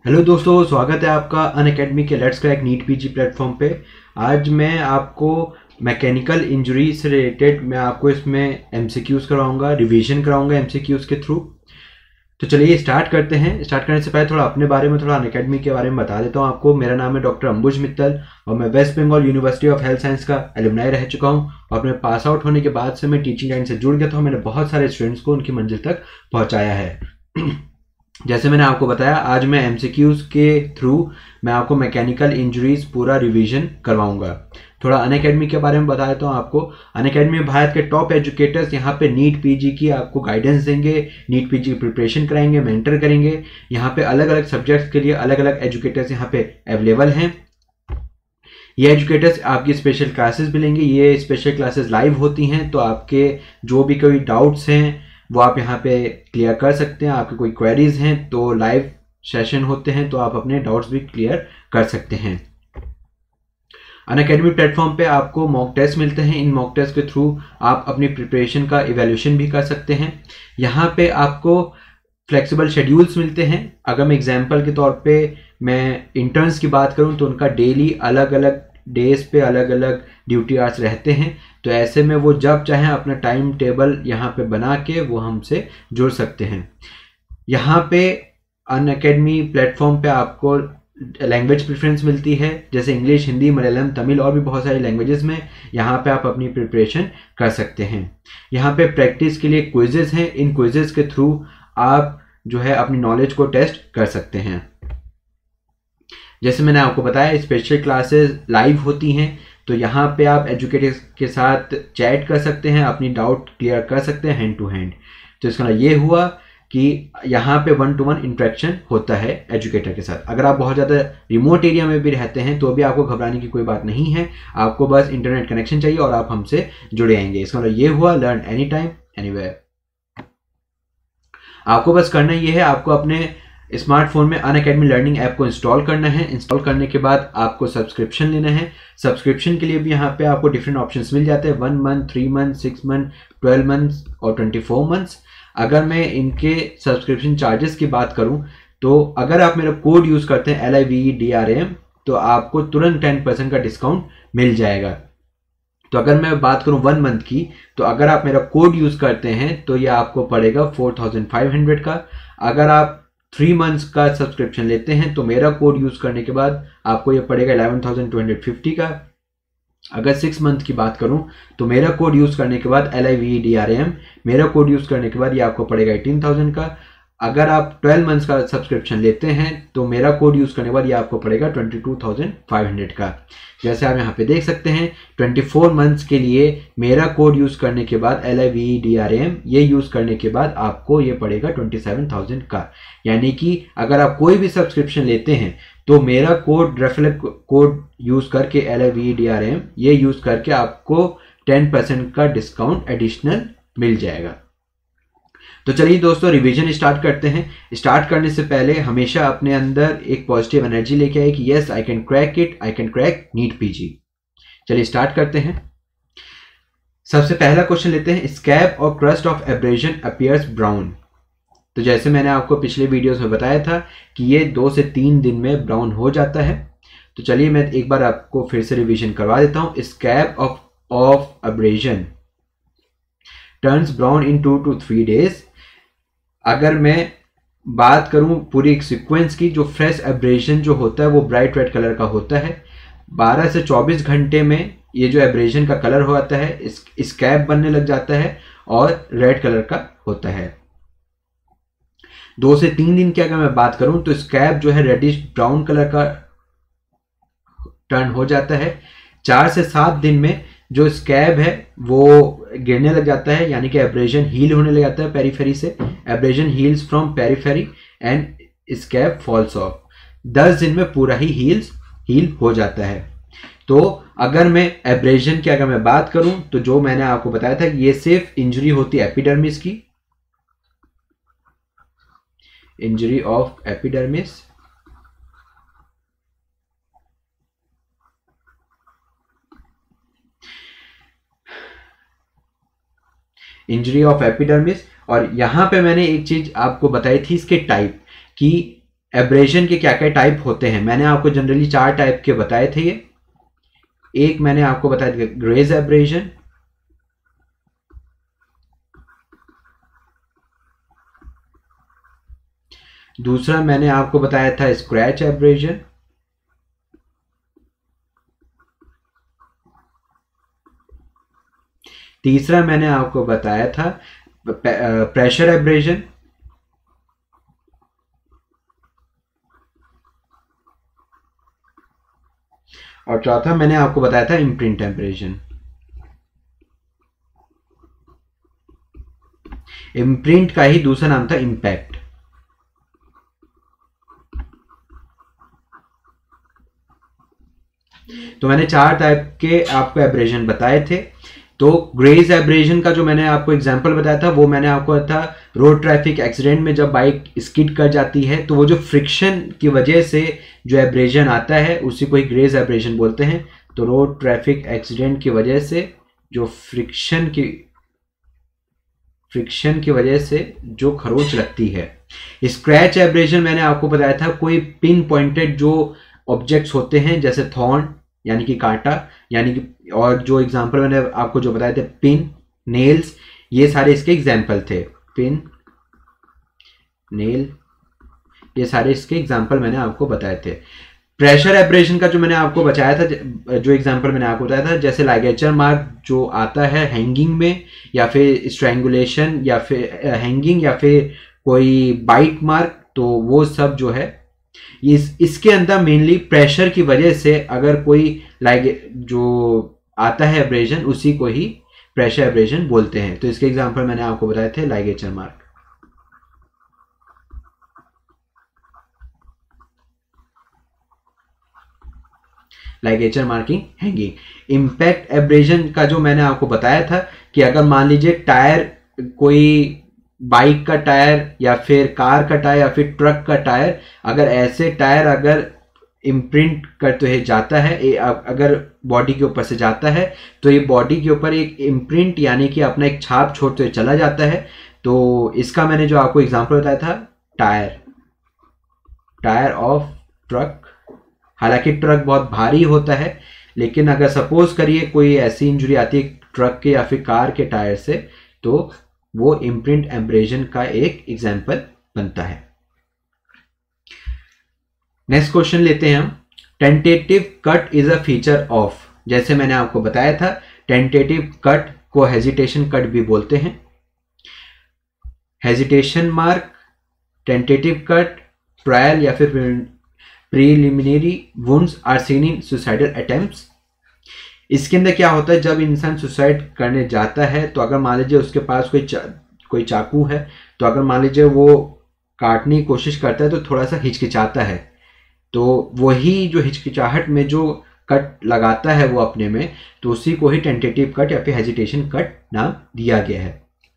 Hello दोस्तों, स्वागत है आपका अनअकैडमी के let's crack NEET PG platform पे। आज मैं आपको मैकेनिकल इंजरी से रिलेटेड मैं आपको इसमें एमसीक्यूज करवाऊंगा, रिवीजन कराऊंगा एमसीक्यूज के थ्रू। तो चलिए स्टार्ट करते हैं। स्टार्ट करने से पहले थोड़ा अपने बारे में, थोड़ा अनअकैडमी के बारे में बता देता हूँ आपको। मेरा नाम है डॉक्टर अंबुज मित्तल और मैं West Bengal University of Health Science का एलुमनाई रह चुका हूँ। और मैं पास आउट होने के बाद से मैं टीचिंग लाइन से जुड़ गया था। मैंने बहुत सारे स्टूडेंट्स को उनकी मंजिल तक पहुँचाया है। जैसे मैंने आपको बताया, आज मैं एमसीक्यूज के थ्रू मैं आपको मैकेनिकल इंजरीज पूरा रिवीजन करवाऊंगा। थोड़ा अनअकैडमी के बारे में बता देता हूँ आपको। अनअकैडमी में भारत के टॉप एजुकेटर्स यहाँ पे नीट पीजी की आपको गाइडेंस देंगे, नीट पीजी की प्रिपरेशन कराएंगे, मेंटर करेंगे। यहाँ पे अलग अलग सब्जेक्ट्स के लिए अलग अलग एजुकेटर्स यहाँ पे अवेलेबल हैं। ये एजुकेटर्स आपकी स्पेशल क्लासेस भी लेंगे। ये स्पेशल क्लासेस लाइव होती हैं, तो आपके जो भी कोई डाउट्स हैं वो आप यहाँ पे क्लियर कर सकते हैं। आपके कोई क्वेरीज हैं तो लाइव सेशन होते हैं, तो आप अपने डाउट्स भी क्लियर कर सकते हैं। अनअकैडमी प्लेटफॉर्म पे आपको मॉक टेस्ट मिलते हैं। इन मॉक टेस्ट के थ्रू आप अपनी प्रिपरेशन का इवैल्यूएशन भी कर सकते हैं। यहाँ पे आपको फ्लेक्सिबल शेड्यूल्स मिलते हैं। अगर मैं एग्जांपल के तौर पे मैं इंटर्न्स की बात करूं तो उनका डेली अलग अलग डेज पे अलग अलग ड्यूटी आवर्स रहते हैं। तो ऐसे में वो जब चाहें अपना टाइम टेबल यहाँ पे बना के वो हमसे जुड़ सकते हैं। यहाँ पे अनअकैडमी प्लेटफॉर्म पे आपको लैंग्वेज प्रेफरेंस मिलती है, जैसे इंग्लिश, हिंदी, मलयालम, तमिल और भी बहुत सारी लैंग्वेजेस में यहाँ पे आप अपनी प्रिपरेशन कर सकते हैं। यहाँ पे प्रैक्टिस के लिए क्विजेस हैं। इन क्विजेस के थ्रू आप जो है अपनी नॉलेज को टेस्ट कर सकते हैं। जैसे मैंने आपको बताया, स्पेशल क्लासेस लाइव होती हैं, तो यहाँ पे आप एजुकेटर्स के साथ चैट कर सकते हैं, अपनी डाउट क्लियर कर सकते हैं हैंड टू हैंड। तो इसका ये हुआ कि यहाँ पे 1-to-1 इंटरेक्शन होता है एजुकेटर के साथ। अगर आप बहुत ज़्यादा रिमोट एरिया में भी रहते हैं तो भी आपको घबराने की कोई बात नहीं है। आपको बस इंटरनेट कनेक्शन चाहिए और आप हमसे जुड़े आएंगे। इसका मतलब ये हुआ, लर्न एनी टाइम एनीवेयर। आपको बस करना ये है, आपको अपने स्मार्टफोन में अनअकैडमी लर्निंग ऐप को इंस्टॉल करना है। इंस्टॉल करने के बाद आपको सब्सक्रिप्शन लेना है। सब्सक्रिप्शन के लिए भी यहाँ पे आपको डिफरेंट ऑप्शंस मिल जाते हैं, 1 मंथ, 3 मंथ, 6 मंथ, 12 मंथ्स और 24 मंथ्स। अगर मैं इनके सब्सक्रिप्शन चार्जेस की बात करूं तो अगर आप मेरा कोड यूज़ करते हैं LIVEDRAM तो आपको तुरंत 10% का डिस्काउंट मिल जाएगा। तो अगर मैं बात करूं 1 मंथ की, तो अगर आप मेरा कोड यूज़ करते हैं तो ये आपको पड़ेगा 4500 का। अगर आप 3 मंथ्स का सब्सक्रिप्शन लेते हैं तो मेरा कोड यूज़ करने के बाद आपको ये पड़ेगा 11,250 का। अगर 6 मंथ की बात करूं तो मेरा कोड यूज़ करने के बाद LIVEDRAM मेरा कोड यूज़ करने के बाद ये आपको पड़ेगा 18,000 का। अगर आप 12 मंथ्स का सब्सक्रिप्शन लेते हैं तो मेरा कोड यूज़ करने के बाद ये आपको पड़ेगा 22,500 का। जैसे आप यहाँ पे देख सकते हैं, 24 मंथ्स के लिए मेरा कोड यूज़ करने के बाद LIVEDRAM ये यूज़ करने के बाद आपको ये पड़ेगा 27,000 का। यानी कि अगर आप कोई भी सब्सक्रिप्शन लेते हैं तो मेरा कोड रेफरल कोड यूज़ करके LIVEDRAM ये यूज़ करके आपको 10% का डिस्काउंट एडिशनल मिल जाएगा। तो चलिए दोस्तों, रिवीजन स्टार्ट करते हैं। स्टार्ट करने से पहले हमेशा अपने अंदर एक पॉजिटिव एनर्जी लेके आए कि yes I can crack it, I can crack NEET PG. चलिए स्टार्ट करते हैं। सबसे पहला क्वेश्चन लेते हैं, स्कैब और crust of abrasion appears brown. तो जैसे मैंने आपको पिछले वीडियोस में बताया था कि ये 2 से 3 दिन में ब्राउन हो जाता है। तो चलिए मैं एक बार आपको फिर से रिवीजन करवा देता हूँ। Scab of abrasion turns brown in 2 to 3 days। अगर मैं बात करूं पूरी एक सीक्वेंस की, जो फ्रेश एब्रेजन जो होता है वो ब्राइट रेड कलर का होता है। 12 से 24 घंटे में ये जो एब्रेजन का कलर होता है स्कैब बनने लग जाता है और रेड कलर का होता है। 2 से 3 दिन की अगर मैं बात करूं तो स्कैब जो है रेडिश ब्राउन कलर का टर्न हो जाता है। 4 से 7 दिन में जो स्कैब है वो गिरने लग जाता है, यानी कि एब्रेजन हील होने लग जाता है पेरीफेरी से। Abrasion heals from periphery and scab falls off. 10 दिन में पूरा ही हील हो जाता है। तो अगर मैं एब्रेजन की अगर मैं बात करूं तो जो मैंने आपको बताया था कि ये सिर्फ इंजरी होती है एपिडर्मिस की, injury of epidermis. Injury of epidermis. और यहां पे मैंने एक चीज आपको बताई थी इसके टाइप, कि एब्रेजन के क्या क्या टाइप होते हैं, मैंने आपको जनरली 4 टाइप के बताए थे। ये एक मैंने आपको बताया था ग्रेज एब्रेजन, दूसरा मैंने आपको बताया था स्क्रैच एब्रेजन, तीसरा मैंने आपको बताया था प्रेशर एब्रेजन, और चौथा मैंने आपको बताया था इम्प्रिंट एब्रेजन। इम्प्रिंट का ही दूसरा नाम था इम्पैक्ट। तो मैंने 4 टाइप के आपको एब्रेजन बताए थे। तो ग्रेज एब्रेजन का जो मैंने आपको एग्जांपल बताया था वो मैंने आपको था रोड ट्रैफिक एक्सीडेंट में जब बाइक स्किड कर जाती है तो वो जो फ्रिक्शन की वजह से जो एब्रेजन आता है उसी को ही ग्रेज एब्रेजन बोलते हैं। तो रोड ट्रैफिक एक्सीडेंट की वजह से जो फ्रिक्शन की वजह से जो खरोंच लगती है। स्क्रैच एब्रेजन मैंने आपको बताया था कोई पिन पॉइंटेड जो ऑब्जेक्ट्स होते हैं जैसे थॉर्न यानी कि कांटा, यानी कि और जो एग्जांपल मैंने आपको जो बताए थे पिन, नेल्स, ये सारे इसके एग्जांपल थे। पिन, नेल, ये सारे इसके एग्जांपल मैंने आपको बताए थे। प्रेशर एब्रेजन का जो मैंने आपको बताया था, जो एग्जांपल मैंने आपको बताया था, जैसे लाइगेचर मार्क जो आता है हैंगिंग में, या फिर स्ट्रैंगुलेशन, या फिर हैंगिंग, या फिर कोई बाइट मार्क, तो वो सब जो है इसके अंदर मेनली प्रेशर की वजह से अगर कोई जो आता है एब्रेजन उसी को ही प्रेशर एब्रेजन बोलते हैं। तो इसके एग्जांपल मैंने आपको बताए थे ligature mark, ligature marking, hanging. Impact abrasion का जो मैंने आपको बताया था कि अगर मान लीजिए टायर, कोई बाइक का टायर या फिर कार का टायर या फिर ट्रक का टायर, अगर ऐसे टायर अगर इम्प्रिंट करते हुए जाता है, अगर बॉडी के ऊपर से जाता है तो ये बॉडी के ऊपर एक इम्प्रिंट यानी कि अपना एक छाप छोड़ते हुए चला जाता है। तो इसका मैंने जो आपको एग्जांपल बताया था टायर ऑफ ट्रक। हालांकि ट्रक बहुत भारी होता है, लेकिन अगर सपोज करिए कोई ऐसी इंजरी आती है ट्रक के या फिर कार के टायर से, तो वो इम्प्रिंट एब्रेजन का एक एग्जाम्पल बनता है। नेक्स्ट क्वेश्चन लेते हैं हम। Tentative cut is a feature of, जैसे मैंने आपको बताया था टेंटेटिव कट को हेजिटेशन कट भी बोलते हैं। Hesitation mark, tentative cut, trial या फिर preliminary wounds are seen in suicidal attempts. इसके अंदर क्या होता है, जब इंसान सुसाइड करने जाता है तो अगर मान लीजिए उसके पास कोई चाकू है, तो अगर मान लीजिए वो काटने की कोशिश करता है तो थोड़ा सा हिचकिचाता है, तो वही जो हिचकिचाहट में जो कट लगाता है वो अपने में, तो उसी को ही टेंटेटिव कट या फिर हेजिटेशन कट नाम दिया गया है।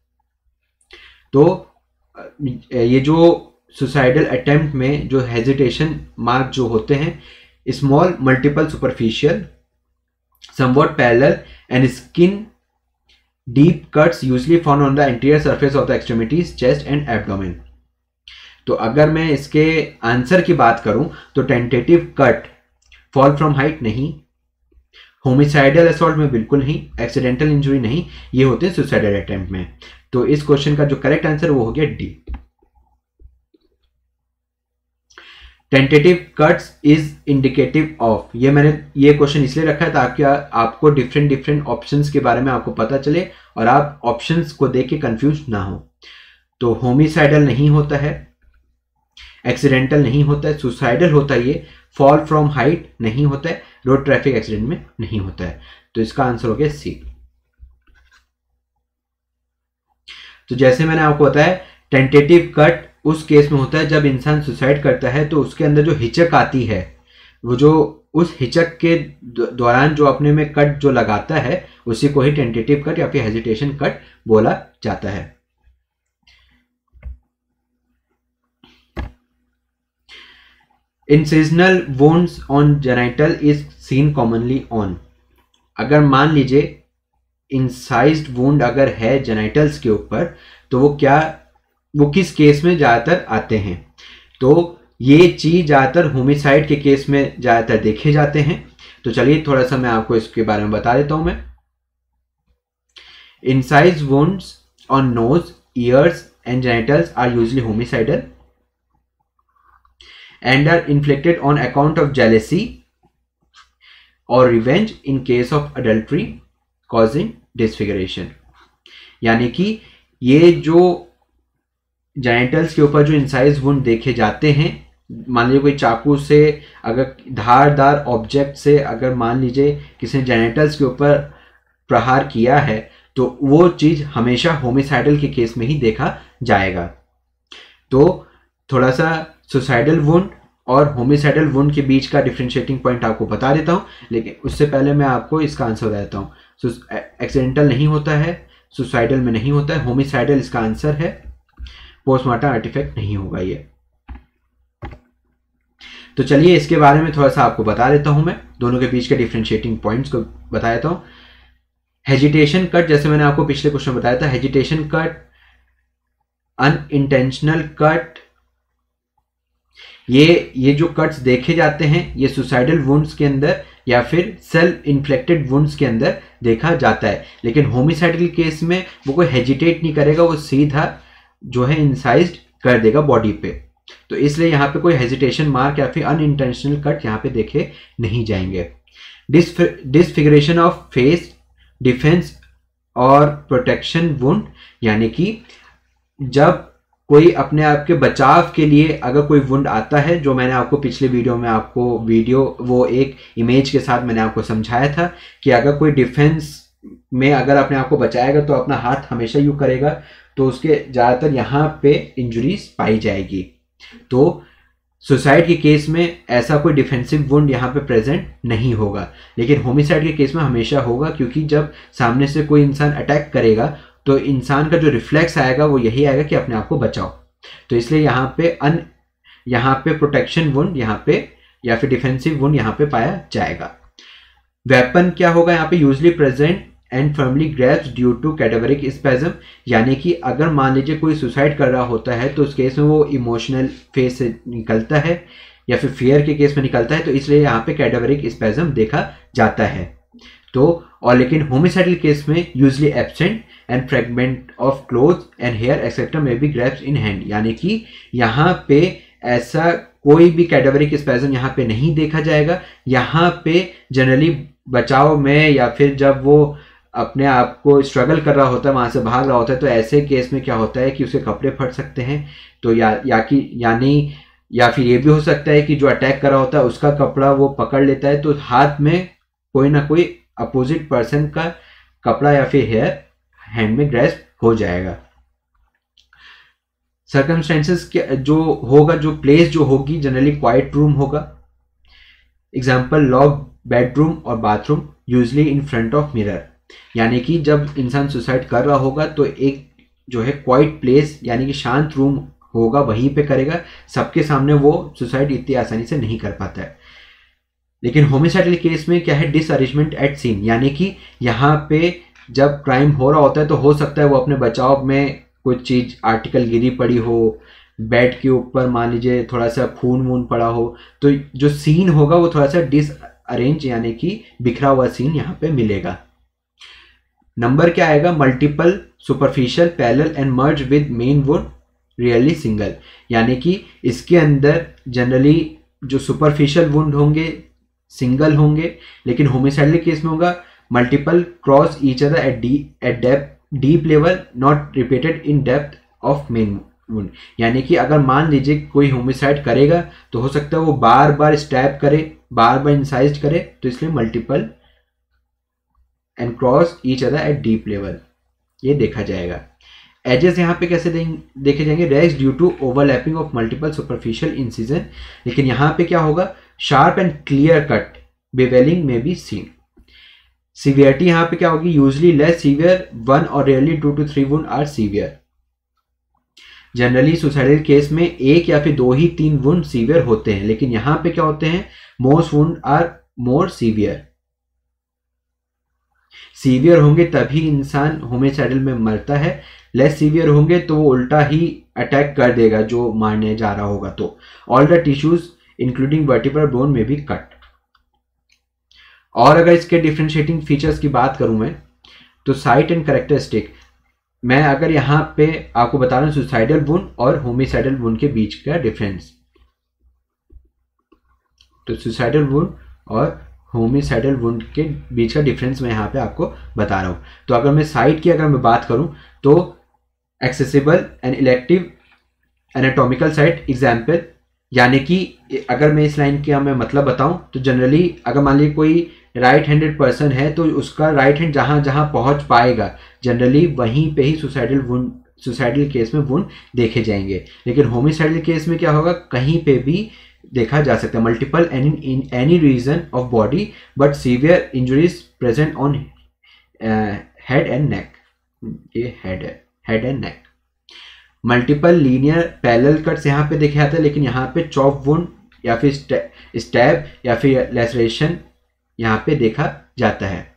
तो ये जो सुसाइडल अटेम्प्ट में जो हेजिटेशन मार्क जो होते हैं, small multiple superficial somewhat parallel and skin deep cuts usually found on the anterior surface of the extremities, chest and abdomen। तो अगर मैं इसके आंसर की बात करूं तो tentative cut fall from height नहीं, होमिसाइडल असॉल्ट में बिल्कुल नहीं, एक्सीडेंटल इंजरी नहीं, ये होते हैं सुसाइडल अटेम्प्ट में। तो इस क्वेश्चन का जो करेक्ट आंसर वो हो गया D. Tentative cuts is indicative of, ये मैंने ये क्वेश्चन इसलिए रखा है ताकि आपको डिफरेंट ऑप्शंस के बारे में आपको पता चले और आप ऑप्शंस को देख के कंफ्यूज ना हो। तो होमिसाइडल नहीं होता है, एक्सीडेंटल नहीं होता है, सुसाइडल होता है, ये फॉल फ्रॉम हाइट नहीं होता है, रोड ट्रैफिक एक्सीडेंट में नहीं होता है। तो इसका आंसर हो गया सी। तो जैसे मैंने आपको बताया टेंटेटिव कट उस केस में होता है जब इंसान सुसाइड करता है तो उसके अंदर जो हिचक आती है, वो जो उस हिचक के दौरान जो अपने में कट जो लगाता है उसी को ही टेंटेटिव कट या फिर हेजिटेशन कट बोला जाता है। Incisional wounds on genital is seen commonly on, अगर मान लीजिए इंसाइज्ड वुंड अगर है जेनिटल्स के ऊपर तो वो किस केस में ज़्यादातर आते हैं। तो ये चीज ज्यादातर होमिसाइड के केस में ज्यादातर देखे जाते हैं। तो चलिए थोड़ा सा मैं आपको इसके बारे में बता देता हूं मैं। Incise wounds on nose, ears and genitals are usually homicidal and are inflicted on account of jealousy or revenge in case of adultery causing disfiguration। यानी कि ये जो जेनिटल्स के ऊपर जो इंसाइज वुंड देखे जाते हैं, मान लीजिए कोई चाकू से अगर धारदार ऑब्जेक्ट से अगर मान लीजिए किसी ने जेनिटल्स के ऊपर प्रहार किया है तो वो चीज हमेशा होमिसाइडल के केस में ही देखा जाएगा। तो थोड़ा सा सुसाइडल वुंड और होमिसाइडल वुंड के बीच का डिफरेंशिएटिंग पॉइंट आपको बता देता हूं, लेकिन उससे पहले मैं आपको इसका आंसर बता देता हूं। एक्सीडेंटल नहीं होता है, सुसाइडल में नहीं होता है, होमिसाइडल इसका आंसर है, पोस्टमार्टम आर्टिफैक्ट नहीं होगा ये। तो चलिए इसके बारे में थोड़ा सा आपको बता देता हूं, मैं दोनों के बीच के डिफरेंशिएटिंग पॉइंट्स को बता देता हूं। हेजिटेशन कट, जैसे मैंने आपको पिछले क्वेश्चन में बताया था, हेजिटेशन कट, अनइंटेंशनल कट, ये जो कट्स देखे जाते हैं ये सुसाइडल वुंड्स के अंदर या फिर सेल्फ इन्फ्लेक्टेड वुंड्स के अंदर देखा जाता है। लेकिन होमिसाइडल केस में वो कोई हेजिटेट नहीं करेगा, वो सीधा जो है इंसाइज्ड कर देगा बॉडी पे। तो इसलिए यहाँ पे कोई हेजिटेशन मार्क या फिर अनइंटेंशनल कट यहाँ पे देखे नहीं जाएंगे। डिसफिगरेशन ऑफ फेस, डिफेंस और प्रोटेक्शन वुंड, यानी कि जब कोई अपने आप के बचाव के लिए अगर कोई वुंड आता है, जो मैंने आपको पिछले वीडियो में आपको वो एक इमेज के साथ मैंने आपको समझाया था कि अगर कोई डिफेंस में अगर अपने आप को बचाएगा तो अपना हाथ हमेशा यूं करेगा, तो उसके ज़्यादातर यहाँ पे इंजुरीज पाई जाएगी। तो सुसाइड के केस में ऐसा कोई डिफेंसिव वुंड यहाँ पे प्रेजेंट नहीं होगा, लेकिन होमिसाइड के केस में हमेशा होगा, क्योंकि जब सामने से कोई इंसान अटैक करेगा तो इंसान का जो रिफ्लेक्स आएगा वो यही आएगा कि अपने आप को बचाओ। तो इसलिए यहाँ पे प्रोटेक्शन वुंड यहाँ पे या फिर डिफेंसिव वुंड यहाँ पे पाया जाएगा। वेपन क्या होगा यहाँ पे, usually present and firmly grabs due to cadaveric spasm, यानी कि अगर मान लीजिए कोई सुसाइड कर रहा होता है तो उस केस में वो इमोशनल फेस से निकलता है या फिर फियर के केस में निकलता है, तो इसलिए यहाँ पे कैडावरिक स्पैज्म देखा जाता है। तो और लेकिन होमिसाइडल केस में usually absent and fragment of cloth and hair etcetera may be grabs in hand, यानी कि यहाँ पे ऐसा कोई भी कैडावरिक स्पैज्म यहाँ पे नहीं देखा जाएगा। यहाँ पे जनरली बचाव में या फिर जब वो अपने आप को स्ट्रगल कर रहा होता है, वहां से भाग रहा होता है, तो ऐसे केस में क्या होता है कि उसके कपड़े फट सकते हैं। तो या फिर ये भी हो सकता है कि जो अटैक कर रहा होता है उसका कपड़ा वो पकड़ लेता है, तो हाथ में कोई ना कोई अपोजिट पर्सन का कपड़ा या फिर हेयर हैंड में ग्रैस्प हो जाएगा। सर्कमस्टेंसेस जो होगा, जो प्लेस जो होगी, जनरली क्वाइट रूम होगा। एग्जाम्पल लॉक बेडरूम और bathroom, usually in front of mirror, यानी कि जब इंसान सुसाइड कर रहा होगा तो एक जो है क्वाइट प्लेस यानी कि शांत रूम होगा, वहीं पे करेगा। सबके सामने वो सुसाइड इतनी आसानी से नहीं कर पाता है। लेकिन होमिसाइडल केस में क्या है, डिसअरेंजमेंट एट सीन, यानी कि यहाँ पे जब क्राइम हो रहा होता है तो हो सकता है वो अपने बचाव में कुछ चीज आर्टिकल गिरी पड़ी हो, बेड के ऊपर मान लीजिए थोड़ा सा खून वून पड़ा हो, तो जो सीन होगा वो थोड़ा सा डिसअरेंज यानी कि बिखरा हुआ सीन यहाँ पे मिलेगा। नंबर क्या आएगा, multiple, superficial, parallel and merge with main wound, really single, यानी कि इसके अंदर जनरली जो सुपरफिशियल वुंड होंगे सिंगल होंगे, लेकिन होमिसाइडल केस में होगा multiple, cross each other at depth deep level, not repeated in depth of main wound, यानी कि अगर मान लीजिए कोई होमिसाइड करेगा तो हो सकता है वो बार बार स्टैब करे, बार बार इंसाइज करे, तो इसलिए multiple and cross each other at deep level ये देखा जाएगा। एजेस यहाँ पे कैसे देखे जाएंगे, rest due to overlapping of multiple superficial incision, लेकिन यहाँ पे क्या होगा, sharp and clear cut bevelling may be seen. Severity यहाँ पे क्या होगी, यूजली लेस सीवियर, 1 और rarely 2 to 3 wound are severe. Generally suicidal case में 1 या फिर 2 ही 3 वुंड सीवियर होते हैं, लेकिन यहाँ पे क्या होते हैं, most wound are more severe. Severe होंगे तभी इंसान होमिसाइडल में मरता है, लेस सीवियर होंगे तो वो उल्टा ही अटैक कर देगा जो मारने जा रहा होगा। तो all the tissues including vertebral bone में भी कट। और अगर इसके डिफरेंशिएटिंग फीचर्स की बात करूं मैं, तो साइट एंड कैरेक्टरिस्टिक, मैं अगर यहाँ पे आपको बता रहा हूँ सुसाइडल वुंड और होमिसाइडल वुंड के बीच का डिफरेंस। तो सुसाइडल वुंड और होमिसाइडल वुंड के बीच का डिफरेंस मैं यहाँ पे आपको बता रहा हूँ। तो अगर मैं साइट की अगर मैं बात करूँ तो accessible and elective anatomical site example, यानी कि अगर मैं इस लाइन का मैं मतलब बताऊं तो जनरली अगर मान लीजिए कोई राइट हैंडेड पर्सन है तो उसका राइट हैंड जहां जहां पहुंच पाएगा जनरली वहीं पे ही सुसाइडल केस में वुंड देखे जाएंगे। लेकिन होमिसाइडल केस में क्या होगा, कहीं पे भी देखा जा सकता है, multiple in any region of body but severe injuries present on head and neck. ये head and neck. Multiple linear parallel cuts यहाँ पे देखे जाते हैं, लेकिन यहाँ पे चॉप वुंड या फिर स्टैब या फिर लेसरेशन यहाँ पे देखा जाता है।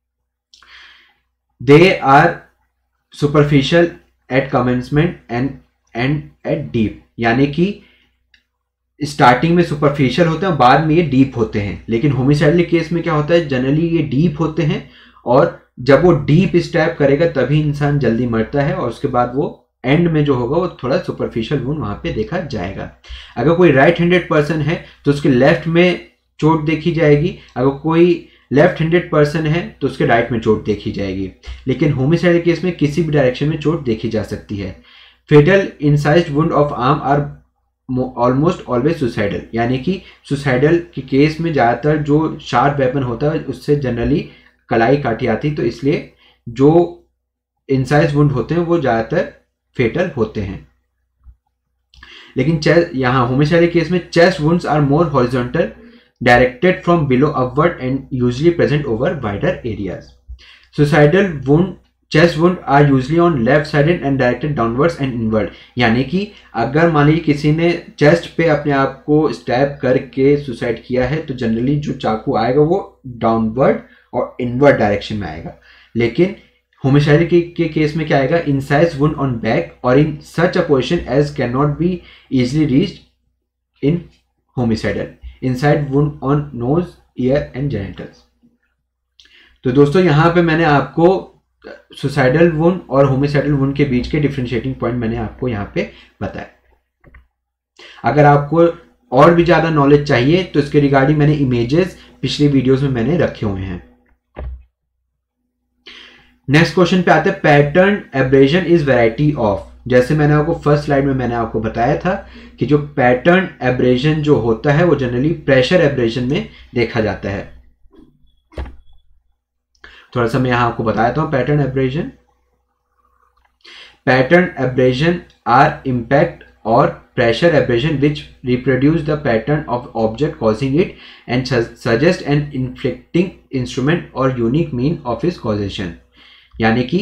They are superficial at commencement and at deep, यानी कि स्टार्टिंग में सुपरफिशियल होते हैं बाद में ये डीप होते हैं। लेकिन होमिसाइडल केस में क्या होता है, जनरली ये डीप होते हैं और जब वो डीप स्टैब करेगा तभी इंसान जल्दी मरता है और उसके बाद वो एंड में जो होगा वो थोड़ा सुपरफिशियल वुंड वहां पे देखा जाएगा। अगर कोई राइट हैंडेड पर्सन है तो उसके लेफ्ट में चोट देखी जाएगी, अगर कोई लेफ्ट हैंडेड पर्सन है तो उसके राइट में चोट देखी जाएगी। लेकिन होमिसाइडल केस में किसी भी डायरेक्शन में चोट देखी जा सकती है। Fatal incised wound of arm are almost always suicidal, यानी कि सुसाइडल के केस में ज़्यादातर जो शार्प वेपन होता है उससे जनरली कलाई काटी आती, तो इसलिए जो इंसाइज वुंड होते हैं वो ज़्यादातर फेटल होते हैं। लेकिन यहाँ होमिसाइडल केस में chest wounds are more horizontal directed from below upward and usually present over wider areas. Suicidal wound chest wound are usually on left sided and directed downwards and inward, यानी कि अगर मान लीजिए किसी ने chest पे अपने आप को स्टैब करके सुसाइड किया है तो जनरली जो चाकू आएगा वो डाउनवर्ड और इनवर्ड डायरेक्शन में आएगा। लेकिन होमिसाइडल के केस में क्या आएगा, इंसाइज वुंड ऑन बैक और in such a position as can not be easily reached in homicidal, incised wound on nose ear and genitals. तो दोस्तों यहाँ पे मैंने आपको सुसाइडल वुंड और होमिसाइडल वुंड के बीच के डिफरेंशिएटिंग पॉइंट मैंने आपको यहाँ पे बताया। अगर आपको और भी ज्यादा नॉलेज चाहिए तो इसके रिगार्डिंग मैंने इमेजेस पिछली वीडियोस में मैंने रखे हुए हैं। नेक्स्ट क्वेश्चन पे आते हैं, pattern abrasion is variety of. जैसे मैंने आपको फर्स्ट स्लाइड में मैंने आपको बताया था कि जो पैटर्न एब्रेजन जो होता है वो जनरली प्रेशर एब्रेजन में देखा जाता है। थोड़ा सा मैं यहां आपको बताता हूं pattern abrasion. Pattern abrasion are impact और pressure abrasion which reproduce the pattern of object causing it and suggest an inflicting instrument or unique mean of its causation, यानी कि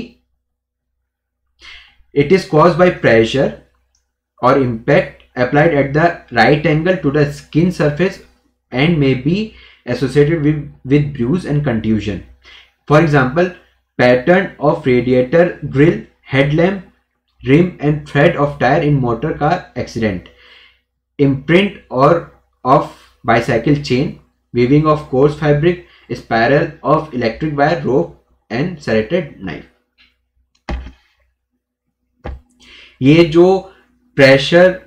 it is caused by pressure or impact applied at the right angle to the skin surface and may be associated with bruise and contusion. For example, pattern of radiator grill, headlamp, rim and thread of tire in motor car accident, imprint or of bicycle chain, weaving of coarse fabric, spiral of electric wire, rope and serrated knife. ये जो pressure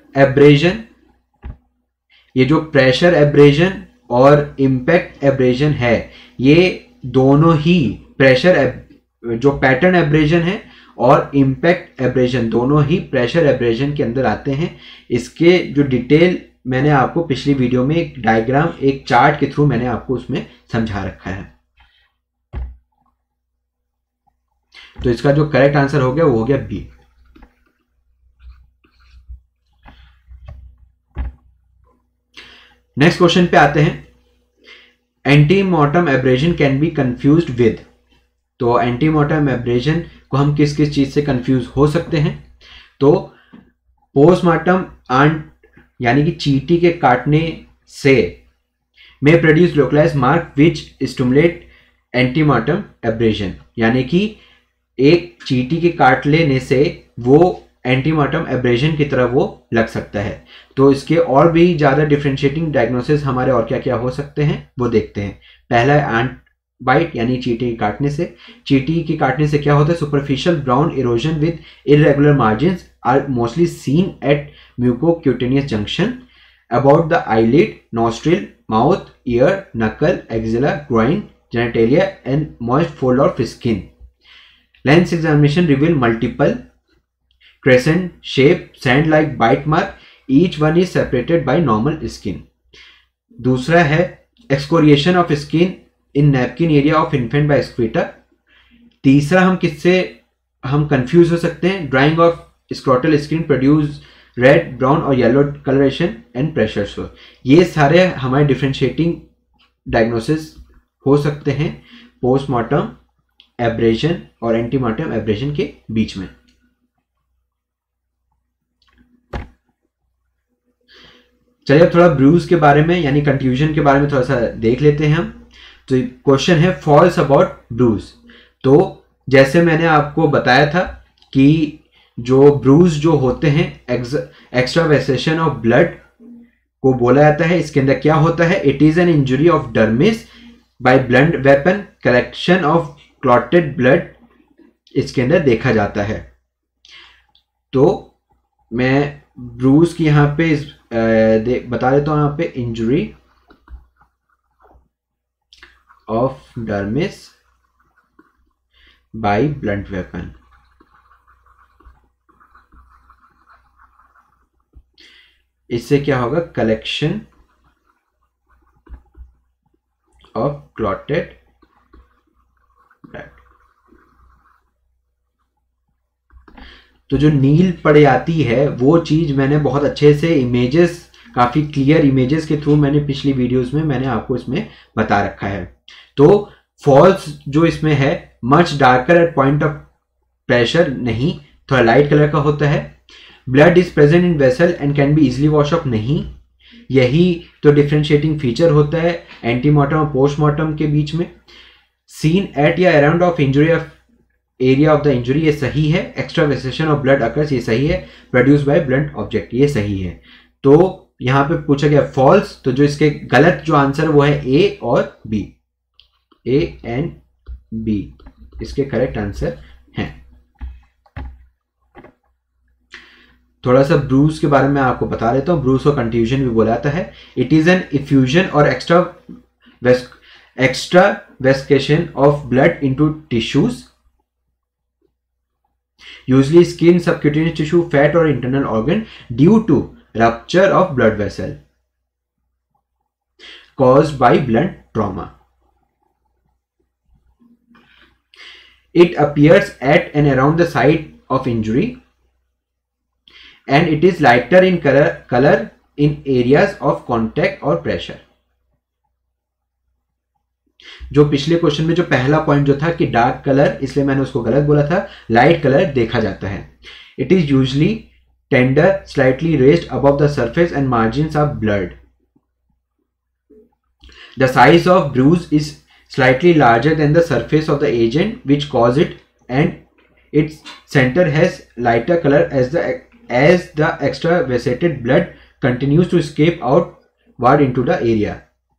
abrasion और impact abrasion है, ये दोनों ही जो pattern abrasion है और impact abrasion दोनों ही प्रेशर एब्रेजन के अंदर आते हैं। इसके जो डिटेल मैंने आपको पिछली वीडियो में एक डायग्राम, एक चार्ट के थ्रू मैंने आपको उसमें समझा रखा है। तो इसका जो करेक्ट आंसर हो गया वो हो गया बी। नेक्स्ट क्वेश्चन पे आते हैं, antemortem abrasion can be confused with. तो एंटीमॉर्टम एब्रेजन को हम किस किस चीज से कंफ्यूज हो सकते हैं? तो पोस्टमार्टम आंट यानी कि चींटी के काटने से में produce localise mark which stimulate antemortem abrasion, यानी कि एक चींटी के काट लेने से वो एंटीमार्टम एब्रेजन की तरह वो लग सकता है। तो इसके और भी ज़्यादा डिफ्रेंशिएटिंग डायग्नोसिस हमारे और क्या क्या हो सकते हैं वो देखते हैं। पहला है एंट बाइट, यानी चींटी के काटने से। चींटी के काटने से क्या होता है, superficial brown erosion with irregular margins are mostly seen at mucocutaneous junction about the eyelid, nostril, mouth, ear, knuckle, axilla, groin, genitalia and moist fold of skin. Lens examination reveal multiple crescent shape sand like bite mark. Each one is separated by normal skin. दूसरा है excoriation of skin in napkin area of infant by excreta. तीसरा हम किससे हम confuse हो सकते हैं, drying of scrotal skin produce red, brown और yellow coloration and pressure sore. ये सारे हमारे डिफ्रेंशिएटिंग डायग्नोसिस हो सकते हैं पोस्टमार्टम एब्रेजन और एंटीमार्टम एब्रेजन के बीच में। चलिए अब थोड़ा ब्रूज के बारे में यानी कंफ्यूजन के बारे में थोड़ा सा देख लेते हैं हम। तो क्वेश्चन है फॉल्स अबाउट ब्रूज। तो जैसे मैंने आपको बताया था कि जो ब्रूज जो होते हैं एक्स्ट्रावेसेशन ऑफ ब्लड को बोला जाता है। इसके अंदर क्या होता है, it is an injury of dermis by blunt weapon, collection of clotted blood इसके अंदर देखा जाता है। तो मैं ब्रूज की यहाँ पे बता देता हूँ, यहाँ पे injury of dermis by blunt weapon. इससे क्या होगा, कलेक्शन of clotted blood। तो जो नील पड़ जाती है वो चीज मैंने बहुत अच्छे से इमेजेस, काफी क्लियर इमेजेस के थ्रू मैंने पिछली वीडियोस में मैंने आपको इसमें बता रखा है। तो फॉल्स जो इसमें है much darker at point of pressure, नहीं, थोड़ा लाइट कलर का होता है। Blood is present in vessel and can be easily wash off, नहीं, यही तो डिफरेंशिएटिंग फीचर होता है एंटीमार्टम और पोस्टमार्टम के बीच में। सीन एट या around of injury of area of the injury, ये सही है। एक्स्ट्रावेसेशन ऑफ ब्लड अकर्स, ये सही है। प्रोड्यूस बाय ब्लंट ऑब्जेक्ट, ये सही है। तो यहां पे पूछा गया फॉल्स, तो जो इसके गलत जो आंसर है वो है ए और बी, ए एंड बी इसके करेक्ट आंसर हैं। थोड़ा सा ब्रूज के बारे में आपको बता देता हूँ। ब्रूज को कंफ्यूजन भी बोला जाता है। इट इज एन इफ्यूजन और extravasation of blood into tissues, usually skin, subcutaneous tissue, fat और internal organ, due to rupture of blood vessel caused by blunt trauma. It appears at and around the site of injury and it is lighter in color in areas of contact or pressure. जो पिछले question में जो पहला point जो था कि dark colour, इसलिए मैंने उसको गलत बोला था, लाइट कलर देखा जाता है। It is usually tender, slightly raised above the surface and margins of blood. The size of bruise is slightly larger than the surface of the agent which caused it, and its center has lighter color as the extravasated blood continues to escape outward into the area.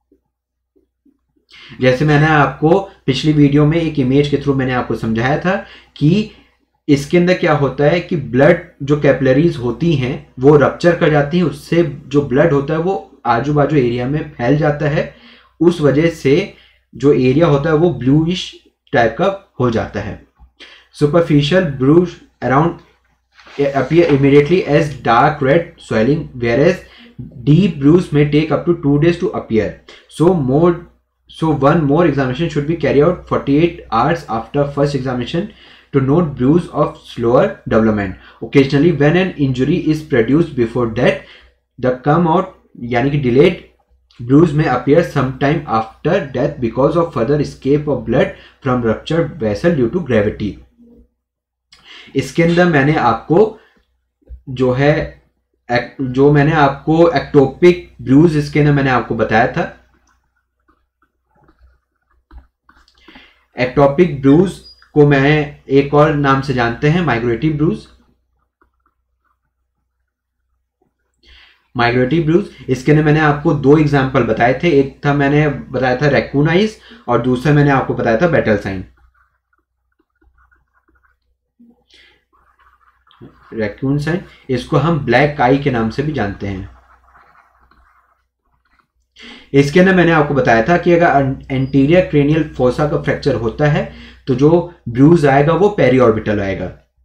जैसे मैंने आपको पिछली video में एक image के through मैंने आपको समझाया था कि इसके अंदर क्या होता है कि ब्लड जो कैपिलरीज होती हैं वो रप्चर कर जाती हैं, उससे जो ब्लड होता है वो आजू बाजू एरिया में फैल जाता है। उस वजह से जो एरिया होता है वो ब्लूइश टाइप का हो जाता है। Superficial bruise around appear immediately as dark red swelling, whereas deep bruise may take up to 2 days to appear. So one more examination should be carried out 48 hours after first examination to note bruise of slower development. Occasionally when an injury is produced before death, the come out यानी कि delayed bruise may appear sometime after death because of further escape of blood from ruptured vessel due to gravity. इसके अंदर मैंने आपको जो मैंने आपको ectopic Bruges इसके अंदर मैंने आपको बताया था। एक्टोपिक ब्रूज को मैं एक और नाम से जानते हैं, माइग्रेटरी ब्रूज। माइग्रेटरी ब्रूज, इसके लिए मैंने आपको दो एग्जांपल बताए थे, एक था मैंने बताया था रैकून आइज और दूसरा मैंने आपको बताया था बैटल साइन। रैकून साइन, इसको हम ब्लैक आई के नाम से भी जानते हैं। इसके अंदर मैंने आपको बताया था कि अगर एंटीरियर क्रेनियल फोसा का फ्रैक्चर होता है तो जो ब्रूज आएगा वो पेरीऑर्बिटल आएगा।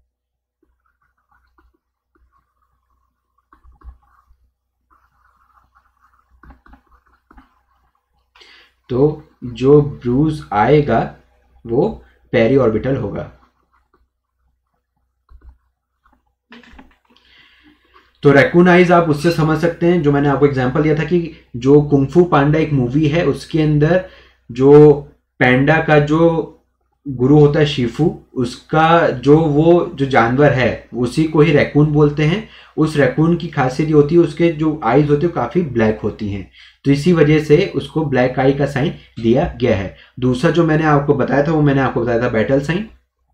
तो जो ब्रूज आएगा वो पेरीऑर्बिटल होगा। तो रैकून आइज आप उससे समझ सकते हैं, जो मैंने आपको एग्जांपल दिया था कि जो कुंग-फू पांडा एक मूवी है उसके अंदर जो पैंडा का जो गुरु होता है शिफू, उसका जो जानवर है उसी को ही रैकून बोलते हैं। उस रैकून की खासियत ये होती है उसके जो आईज होती है काफी ब्लैक होती हैं, तो इसी वजह से उसको ब्लैक आई का साइन दिया गया है। दूसरा जो मैंने आपको बताया था वो मैंने आपको बताया था बैटल साइन।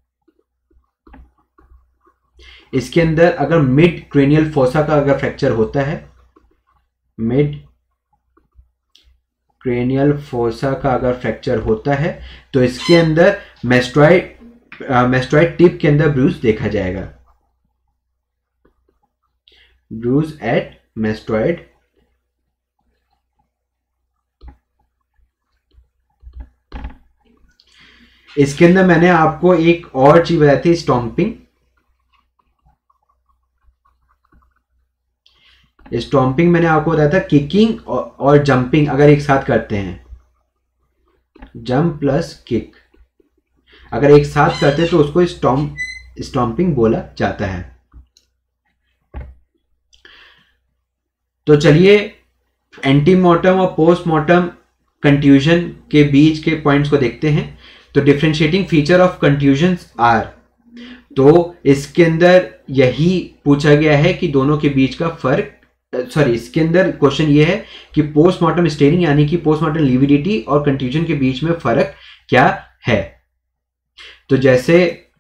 इसके अंदर अगर मिड क्रेनियल फोसा का अगर फ्रैक्चर होता है, मिड क्रेनियल फोसा का अगर फ्रैक्चर होता है तो इसके अंदर मेस्ट्रॉइड टिप के अंदर ब्रूज देखा जाएगा, ब्रूज एट मेस्ट्रॉइड। इसके अंदर मैंने आपको एक और चीज बताई थी, स्टॉम्पिंग। स्टॉम्पिंग मैंने आपको बताया था किकिंग और जंपिंग अगर एक साथ करते हैं, जंप प्लस किक अगर एक साथ करते हैं तो उसको स्टॉम्पिंग बोला जाता है। तो चलिए एंटीमॉर्टम और पोस्टमॉर्टम कंट्यूजन के बीच के पॉइंट्स को देखते हैं। तो differentiating feature of contusions are, तो इसके अंदर यही पूछा गया है कि दोनों के बीच का फर्क, इसके अंदर क्वेश्चन ये है कि पोस्टमॉर्टम स्टेनिंग यानी कि पोस्टमॉर्टम लिविडिटी और कंट्यूजन के बीच में फर्क क्या है। तो जैसे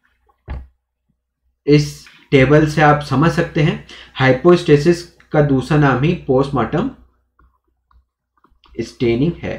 इस टेबल से आप समझ सकते हैं, हाइपोस्टेसिस का दूसरा नाम ही पोस्टमॉर्टम स्टेनिंग है,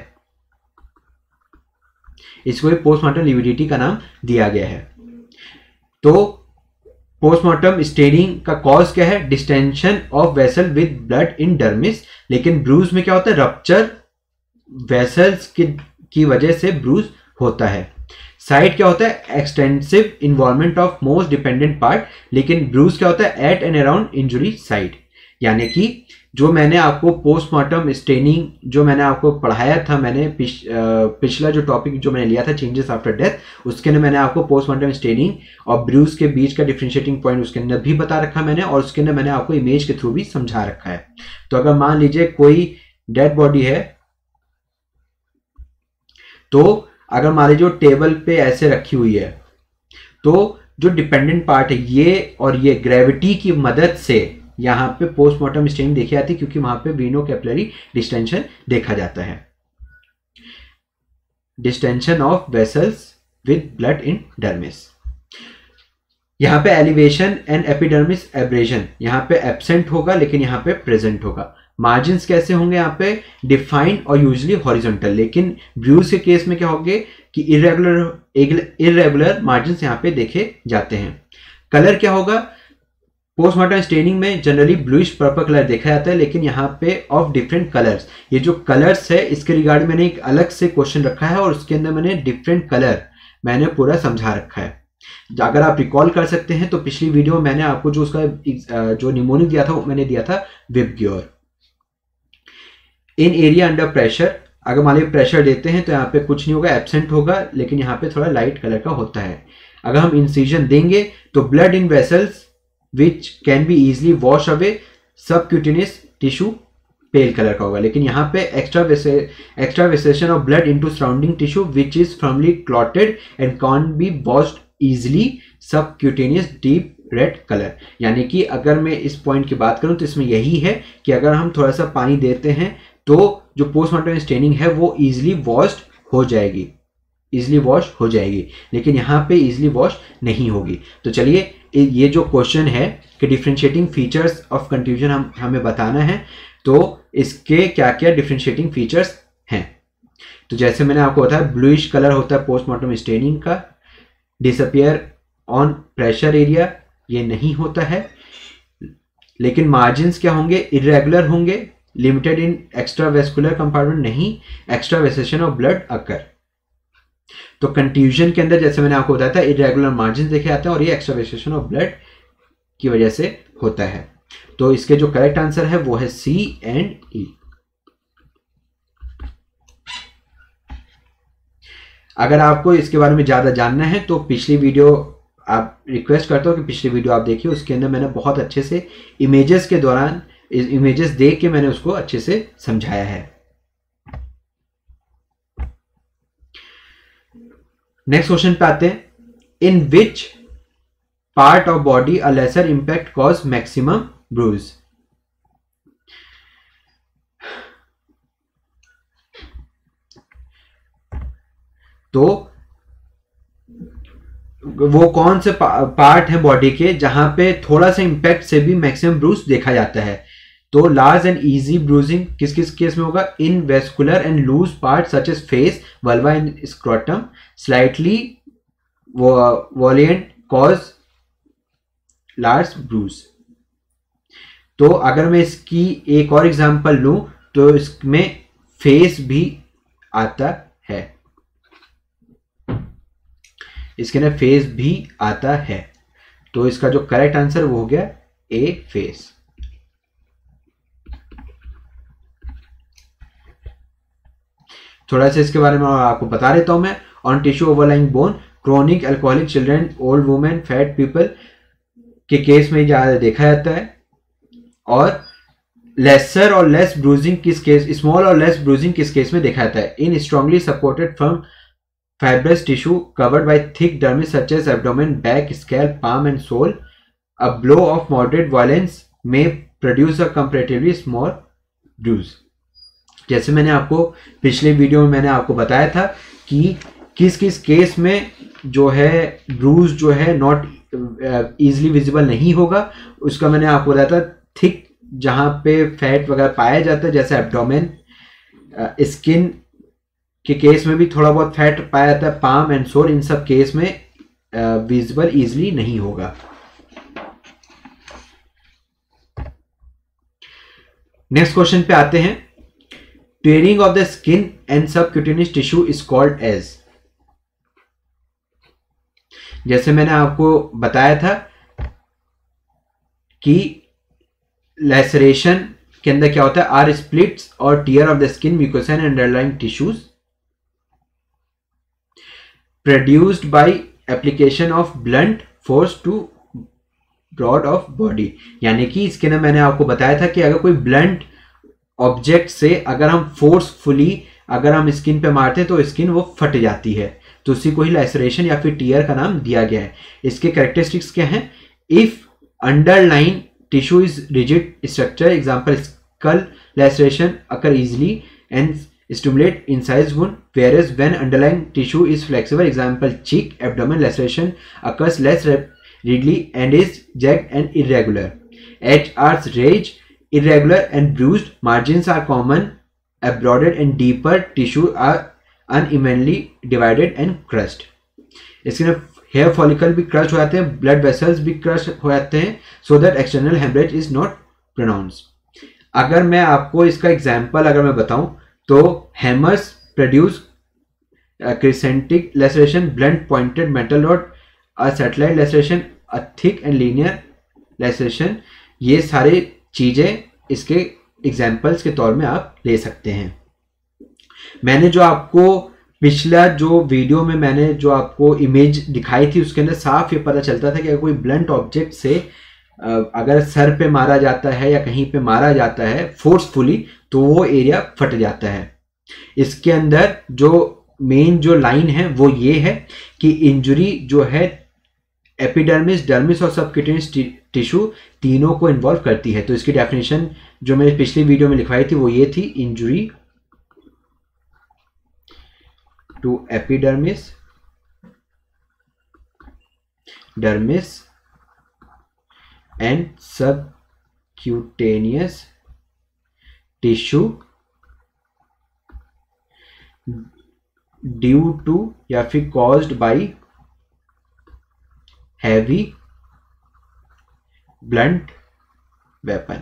इसको पोस्टमॉर्टम लिविडिटी का नाम दिया गया है। तो पोस्टमॉर्टम स्टेनिंग का कॉज क्या है, distension of vessel with blood in dermis. लेकिन ब्रूज में क्या होता है, रप्चर वेसल्स की वजह से ब्रूज होता है। साइट क्या होता है, extensive involvement of most dependent part. लेकिन ब्रूज क्या होता है, at and around injury site. यानी कि जो मैंने आपको पोस्टमॉर्टम स्टेनिंग जो मैंने आपको पढ़ाया था, मैंने पिछला जो टॉपिक जो मैंने लिया था चेंजेस आफ्टर डेथ, उसके अंदर मैंने आपको पोस्टमॉर्टम स्टेनिंग और ब्रूज के बीच का डिफरेंशिएटिंग पॉइंट उसके अंदर भी बता रखा मैंने, और उसके अंदर मैंने आपको इमेज के थ्रू भी समझा रखा है। तो अगर मान लीजिए कोई डेड बॉडी है, तो अगर मान लीजिए टेबल पे ऐसे रखी हुई है, तो जो डिपेंडेंट पार्ट है ये और ये ग्रेविटी की मदद से यहाँ पे पोस्टमॉर्टम स्टेनिंग देखी जाती है, क्योंकि वहां पे वीनो कैपिलरी डिस्टेंशन देखा जाता है, distension of vessels with blood in dermis. यहाँ पे एलिवेशन एंड एपिडर्मिस एब्रेजन यहाँ पे एब्सेंट होगा, लेकिन यहाँ पे प्रेजेंट होगा। मार्जिन्स कैसे होंगे, यहाँ पे डिफाइंड और यूजुअली हॉरिजॉन्टल। लेकिन ब्रूज के केस में क्या होंगे कि इरेगुलर मार्जिन्स यहाँ पे देखे जाते हैं। कलर क्या होगा, पोस्टमॉर्टम स्टेनिंग में जनरली ब्लूइश पर्पल कलर देखा जाता है, लेकिन यहाँ पे ऑफ डिफरेंट कलर्स। ये जो कलर्स है इसके रिगार्ड मैंने एक अलग से क्वेश्चन रखा है और उसके अंदर मैंने डिफरेंट कलर मैंने पूरा समझा रखा है। अगर आप रिकॉल कर सकते हैं तो पिछली वीडियो में मैंने आपको जो उसका जो निमोनिक दिया था वो मैंने दिया था VIBGYOR. In area under pressure, अगर मान लीजिए प्रेशर देते हैं तो यहाँ पे कुछ नहीं होगा, एब्सेंट होगा, लेकिन यहाँ पे थोड़ा लाइट कलर का होता है। अगर हम इंसिजन देंगे तो blood in vessels which can be easily wash away, subcutaneous tissue pale color का होगा। लेकिन यहाँ पे extra vessation of blood into surrounding tissue which is firmly clotted and can't be washed easily, subcutaneous deep red color। यानी कि अगर मैं इस पॉइंट की बात करूं तो इसमें यही है कि अगर हम थोड़ा सा पानी देते हैं तो जो पोस्टमॉर्टम स्टेनिंग है वो इजिली वॉश्ड हो जाएगी। इजीली वॉश हो जाएगी, लेकिन यहाँ पे इजीली वॉश नहीं होगी। तो चलिए ये जो क्वेश्चन है कि डिफरेंशिएटिंग फीचर्स ऑफ कंट्यूजन हमें बताना है, तो इसके क्या क्या डिफरेंशिएटिंग फीचर्स हैं। तो जैसे मैंने आपको बताया ब्लूइश कलर होता है पोस्टमार्टम स्टेनिंग का, डिसअपियर ऑन प्रेशर एरिया ये नहीं होता है, लेकिन मार्जिन्स क्या होंगे, इरेगुलर होंगे, लिमिटेड इन एक्स्ट्रावेस्कुलर कंपार्टमेंट नहीं, एक्स्ट्रावेसेशन ऑफ ब्लड अकर। तो कंट्यूजन के अंदर जैसे मैंने आपको बताया था इरेगुलर मार्जिन देखे जाते हैं और ये एक्स्ट्रावेसेशन ऑफ ब्लड की वजह से होता है। तो इसके जो करेक्ट आंसर है वो है सी एंड ई। अगर आपको इसके बारे में ज्यादा जानना है तो पिछली वीडियो आप रिक्वेस्ट करता हूं कि पिछली वीडियो आप देखिए, उसके अंदर मैंने बहुत अच्छे से इमेजेस के दौरान इमेजेस देख के मैंने उसको अच्छे से समझाया है। नेक्स्ट क्वेश्चन पे आते हैं, in which part of body a lesser impact cause maximum bruise. तो वो कौन से पार्ट है बॉडी के जहां पे थोड़ा सा इंपैक्ट से भी मैक्सिमम ब्रूज देखा जाता है। तो लार्ज एंड इजी ब्रूजिंग किस किस केस में होगा, in vascular and loose part such as face, vulva and scrotum, slightly violent cause large bruise. तो अगर मैं इसकी एक और एग्जांपल लूं तो इसमें फेस भी आता है, इसके अंदर फेस भी आता है। तो इसका जो करेक्ट आंसर वो हो गया ए फेस। थोड़ा सा इसके बारे में आपको बता देता हूं मैं। On tissue overlying bone, chronic alcoholic children, old women, fat people के केस में ज्यादा देखा जाता है। और लेसर और लेस ब्रूजिंग किस केस, स्मॉल और लेस ब्रूजिंग किस केस में देखा जाता है, in strongly supported from fibrous tissue covered by thick dermis such as abdomen, back, scalp, palm and sole. A blow of moderate violence may produce a comparatively small bruise. जैसे मैंने आपको पिछले video में मैंने आपको बताया था कि किस किस केस में जो है ब्रूज जो है नॉट इजिली विजिबल नहीं होगा, उसका मैंने आपको बताया था थिक जहां पे फैट वगैरह पाया जाता है, जैसे एब्डोमेन, स्किन के केस में भी थोड़ा बहुत फैट पाया जाता है, पाम एंड सोल, इन सब केस में विजिबल इजिली नहीं होगा। नेक्स्ट क्वेश्चन पे आते हैं, tearing of the skin and subcutaneous tissue is called as. जैसे मैंने आपको बताया था कि लैसरेशन के अंदर क्या होता है, आर स्प्लिट्स और tear of the skin, mucosa and underlying tissues produced by application of blunt force to broad of body। यानी कि इसके अंदर मैंने आपको बताया था कि अगर कोई ब्लंट ऑब्जेक्ट से अगर हम फोर्सफुली अगर हम स्किन पे मारते हैं तो स्किन वो फट जाती है, तो उसी को ही लैसरेशन या फिर टीयर का नाम दिया गया है। इसके कैरेक्टरिस्टिक्स क्या हैं, if underline tissue is rigid structure, example skull laceration occur easily and stimulate incised wound, whereas when underlying tissue is flexible, example cheek, abdomen laceration occurs less readily and is jagged and irregular. Edge are raised, irregular and bruised, margins are common, abroaded and deeper tissue are unevenly divided and crushed. इसके hair follicle भी crush हो जाते हैं, blood vessels भी crush हो जाते हैं, so that external hemorrhage is not pronounced। अगर मैं आपको इसका एग्जाम्पल अगर मैं बताऊं तो hammers produce crescentic laceration, blunt pointed metal rod, a satellite laceration, a thick and linear laceration, ये सारे चीजें इसके एग्जाम्पल्स के तौर में आप ले सकते हैं। मैंने जो आपको पिछला जो वीडियो में मैंने जो आपको इमेज दिखाई थी उसके अंदर साफ ये पता चलता था कि अगर कोई ब्लंट ऑब्जेक्ट से अगर सर पे मारा जाता है या कहीं पे मारा जाता है फोर्सफुली तो वो एरिया फट जाता है। इसके अंदर जो मेन जो लाइन है वो ये है कि इंजरी जो है एपिडर्मिस, डर्मिस और सबक्यूटेनियस टिश्यू तीनों को इन्वॉल्व करती है। तो इसकी डेफिनेशन जो मैंने पिछली वीडियो में लिखवाई थी वो ये थी, injury to epidermis, dermis and subcutaneous tissue due to या फिर caused by heavy blunt weapon.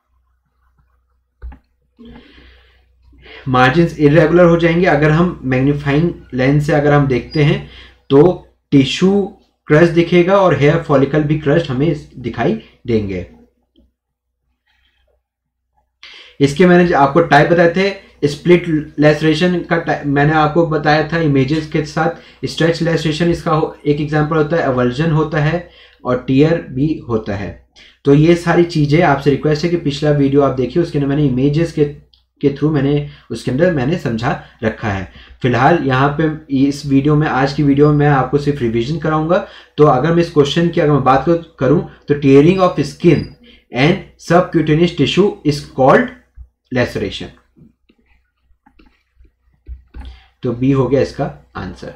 Margins irregular हो जाएंगे. अगर हम मैग्नीफाइंग लेंस से अगर हम देखते हैं तो टिश्यू क्रश दिखेगा और हेयर फॉलिकल भी क्रश हमें दिखाई देंगे. इसके मैंने आपको टाइप बताए थे. स्प्लिट लेसरेशन का मैंने आपको बताया था इमेजेस के साथ. स्ट्रेच लेसरेशन इसका एक एग्जांपल होता है, एवर्जन होता है और टीयर भी होता है. तो ये सारी चीजें आपसे रिक्वेस्ट है कि पिछला वीडियो आप देखिए, उसके अंदर मैंने इमेजेस के थ्रू मैंने उसके अंदर मैंने समझा रखा है. फिलहाल यहाँ पे इस वीडियो में, आज की वीडियो में मैं आपको सिर्फ रिवीजन कराऊंगा. तो अगर मैं इस क्वेश्चन की अगर मैं बात करूं तो tearing of skin and subcutaneous tissue is called laceration. तो बी हो गया इसका answer.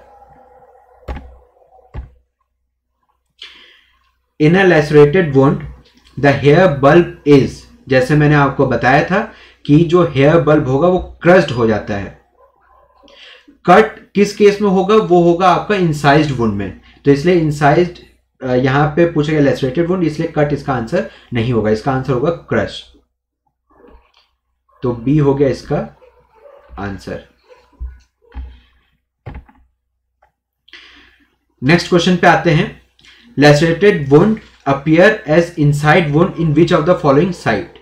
In a lacerated wound the hair bulb is, जैसे मैंने आपको बताया था कि जो हेयर बल्ब होगा वो क्रस्ड हो जाता है. कट किस केस में होगा? वो होगा आपका इंसाइज्ड वुंड में. तो इसलिए इंसाइज्ड यहां पे पूछा गया लेसरेटेड वुंड, इसलिए कट इसका आंसर नहीं होगा. इसका आंसर होगा क्रश. तो बी हो गया इसका आंसर. नेक्स्ट क्वेश्चन पे आते हैं. Lacerated wound appear as incised wound in which of the following site.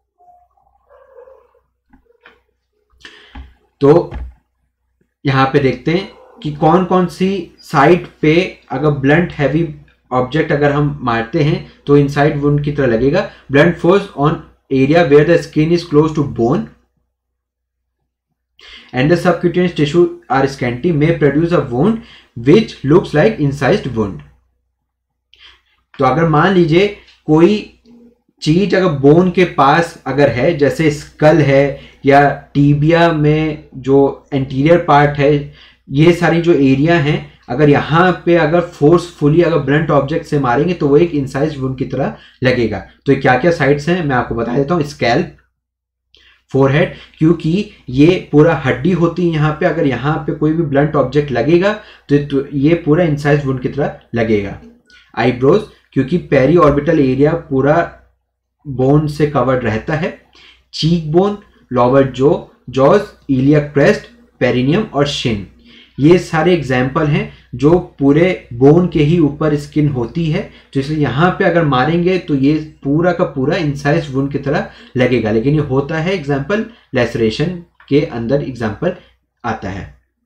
तो यहां पे देखते हैं कि कौन कौन सी साइड पे अगर ब्लंट हैवी ऑब्जेक्ट अगर हम मारते हैं तो इनसाइड वुंड की तरह लगेगा. Blunt force on area where the skin is close to bone and the subcutaneous tissue are scanty may produce a wound which looks like incised wound. तो अगर मान लीजिए कोई चीज अगर बोन के पास अगर है, जैसे स्कल है या टीबिया में जो एंटीरियर पार्ट है, ये सारी जो एरिया हैं, अगर यहाँ पे अगर फोर्सफुली अगर ब्लंट ऑब्जेक्ट से मारेंगे तो वो एक इंसाइज्ड वुंड की तरह लगेगा. तो क्या क्या साइट्स हैं मैं आपको बता देता हूँ. स्कैल्प, फोरहेड, क्योंकि ये पूरा हड्डी होती है यहाँ पे. अगर यहाँ पे कोई भी ब्लंट ऑब्जेक्ट लगेगा तो ये पूरा इंसाइज्ड वुंड की तरह लगेगा. आईब्रोज, क्योंकि पेरी ऑर्बिटल एरिया पूरा बोन से कवर्ड रहता है. Cheek bone, lower jaws, iliac crest, perineum और शिन, ये सारे एग्जाम्पल हैं जो पूरे बोन के ही ऊपर स्किन होती है. तो इसलिए यहाँ पे अगर मारेंगे तो ये पूरा का पूरा इंसाइज्ड वुंड की तरह लगेगा. लेकिन ये होता है एग्जाम्पल लेसरेशन के अंदर एग्जाम्पल आता है.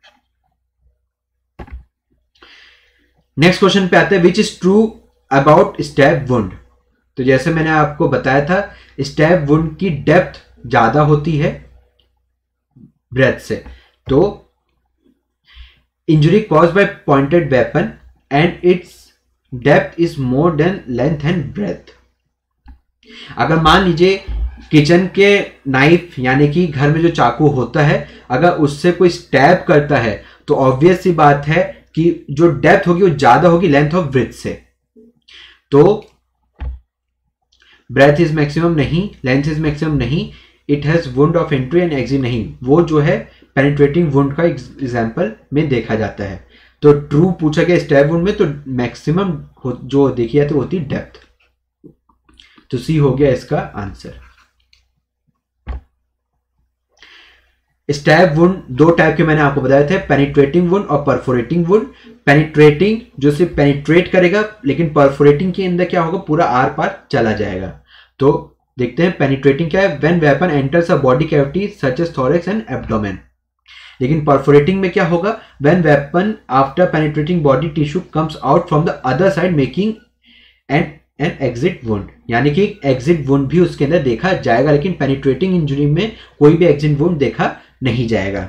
नेक्स्ट क्वेश्चन पे आते हैं. Which is true about stab wound. तो जैसे मैंने आपको बताया था स्टैब वुंड की डेप्थ ज्यादा होती है ब्रेथ से. तो injury caused by pointed weapon and its depth is more than length and breadth. अगर मान लीजिए किचन के नाइफ यानी कि घर में जो चाकू होता है, अगर उससे कोई स्टैब करता है तो ऑब्वियस सी बात है कि जो डेप्थ होगी वो ज्यादा होगी लेंथ ऑफ ब्रेथ से. तो ब्रेथ इज मैक्सिमम नहीं, लेंथ इज मैक्सिमम नहीं, it has wound of entry and exit नहीं. वो जो है पेनिट्रेटिंग वुंड का एग्जाम्पल में देखा जाता है. तो ट्रू पूछा गया स्टैब वुंड में तो मैक्सिमम जो देखी जाती है होती डेप्थ. तो सी हो गया इसका आंसर. स्टैब वुंड दो टाइप के मैंने आपको बताए थे, पेनिट्रेटिंग वुंड और परफोरेटिंग वुंड. पेनिट्रेटिंग जो सिर्फ पेनिट्रेट करेगा, लेकिन परफोरेटिंग के अंदर क्या होगा, पूरा आर पार चला जाएगा. तो देखते हैं पेनिट्रेटिंग क्या है. When weapon enters a body cavity such as thorax and abdomen. लेकिन परफोरेटिंग में क्या होगा, when weapon after penetrating body tissue comes out from the other side making an exit wound. यानी कि एग्जिट वुंड भी उसके अंदर देखा जाएगा, लेकिन पेनिट्रेटिंग इंजरी में कोई भी एग्जिट वुंड देखा नहीं जाएगा.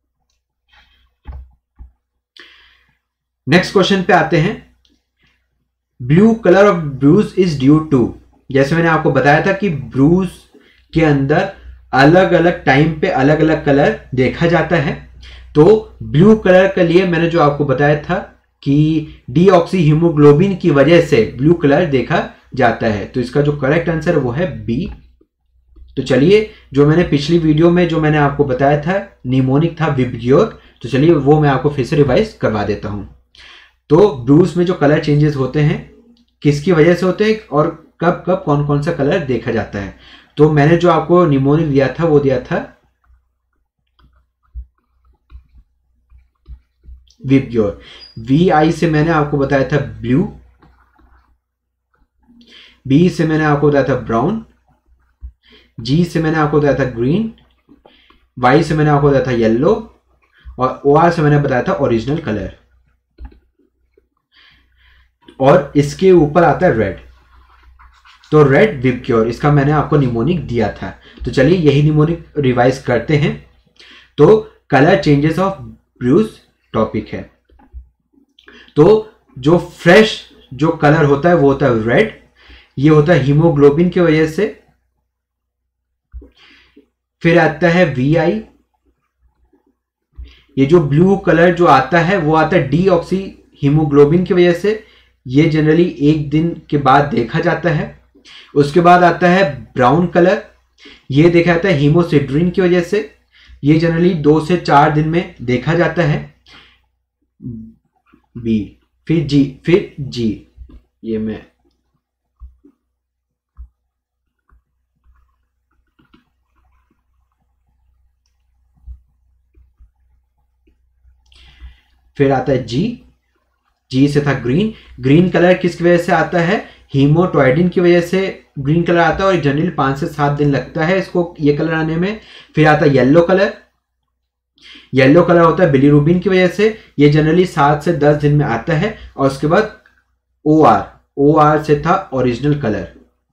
नेक्स्ट क्वेश्चन पे आते हैं. Blue colour of bruise is due to. जैसे मैंने आपको बताया था कि ब्रूज के अंदर अलग अलग टाइम पे अलग अलग कलर देखा जाता है. तो ब्लू कलर के लिए मैंने जो आपको बताया था कि डीऑक्सी हीमोग्लोबिन की वजह से ब्लू कलर देखा जाता है, तो इसका जो करेक्ट आंसर है वो है बी। तो चलिए, जो मैंने पिछली वीडियो में जो मैंने आपको बताया था निमोनिक था विबग्योर, तो चलिए वो मैं आपको फिर से रिवाइज करवा देता हूं। तो ब्रूस में जो कलर चेंजेस होते हैं किसकी वजह से होते हैं और कब कब कौन कौन सा कलर देखा जाता है। तो मैंने जो आपको निमोनिक दिया था वो दिया था विबग्योर। VI से मैंने आपको बताया था ब्लू, B से मैंने आपको बताया था ब्राउन, G से मैंने आपको बताया था ग्रीन, Y से मैंने आपको बताया था येलो और OR से मैंने बताया था ओरिजिनल कलर। और इसके ऊपर आता है रेड, तो रेड विबग्योर, इसका मैंने आपको निमोनिक दिया था। तो चलिए यही निमोनिक रिवाइज करते हैं। तो colour changes of bruise topic है। तो जो फ्रेश जो कलर होता है वो होता है रेड, ये होता है हीमोग्लोबिन की वजह से। फिर आता है VI, ये जो ब्लू कलर जो आता है वो आता है डीऑक्सी हीमोग्लोबिन की वजह से, ये जनरली एक दिन के बाद देखा जाता है। उसके बाद आता है ब्राउन कलर, ये देखा जाता है हीमोसिड्रिन की वजह से, ये जनरली 2 से 4 दिन में देखा जाता है। बी, फिर जी, ये मैं फिर आता है जी से था ग्रीन। ग्रीन कलर किसकी वजह से आता है? हीमोटॉइडिन की वजह से ग्रीन कलर आता है और जनरली 5 से 7 दिन लगता है इसको ये कलर आने में। फिर आता है येलो कलर, येलो कलर होता है बिलीरुबिन की वजह से, ये जनरली 7 से 10 दिन में आता है। और उसके बाद OR से था ओरिजिनल कलर,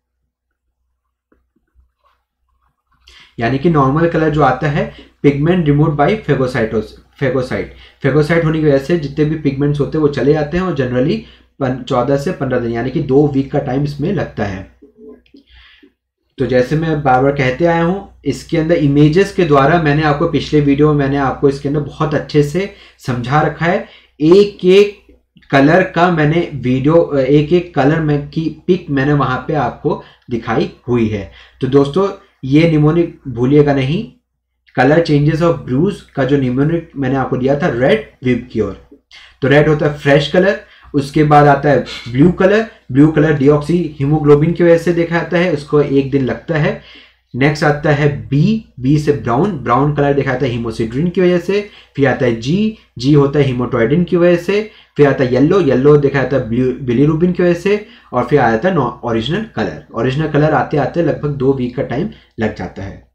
यानी कि नॉर्मल कलर जो आता है पिगमेंट रिमूव बाय फेगोसाइट होने की वजह से जितने भी पिगमेंट्स होते हैं वो चले जाते हैं और जनरली 14 से 15 दिन यानी कि 2 वीक का टाइम इसमें लगता है। तो जैसे मैं बार बार कहते आया हूं, इसके अंदर इमेजेस के द्वारा मैंने आपको पिछले वीडियो में मैंने आपको इसके अंदर बहुत अच्छे से समझा रखा है। एक एक कलर का मैंने वीडियो, एक एक कलर में की पिक मैंने वहां पे आपको दिखाई हुई है। तो दोस्तों ये निमोनिक भूलिएगा नहीं, कलर चेंजेस ऑफ ब्रूज का जो निमोनिक मैंने आपको दिया था रेड विबग्योर। तो रेड होता है फ्रेश कलर, उसके बाद आता है ब्लू कलर डीऑक्सी हीमोग्लोबिन की वजह से देखा जाता है, उसको 1 दिन लगता है। नेक्स्ट आता है बी से ब्राउन कलर देखा जाता है हीमोसिड्रिन की वजह से। फिर आता है जी होता है हीमोटॉइडिन की वजह से। फिर आता है येलो देखा जाता है बिलीरुबिन की वजह से। और फिर आ जाता है ओरिजिनल कलर आते आते लगभग 2 वीक का टाइम लग जाता है।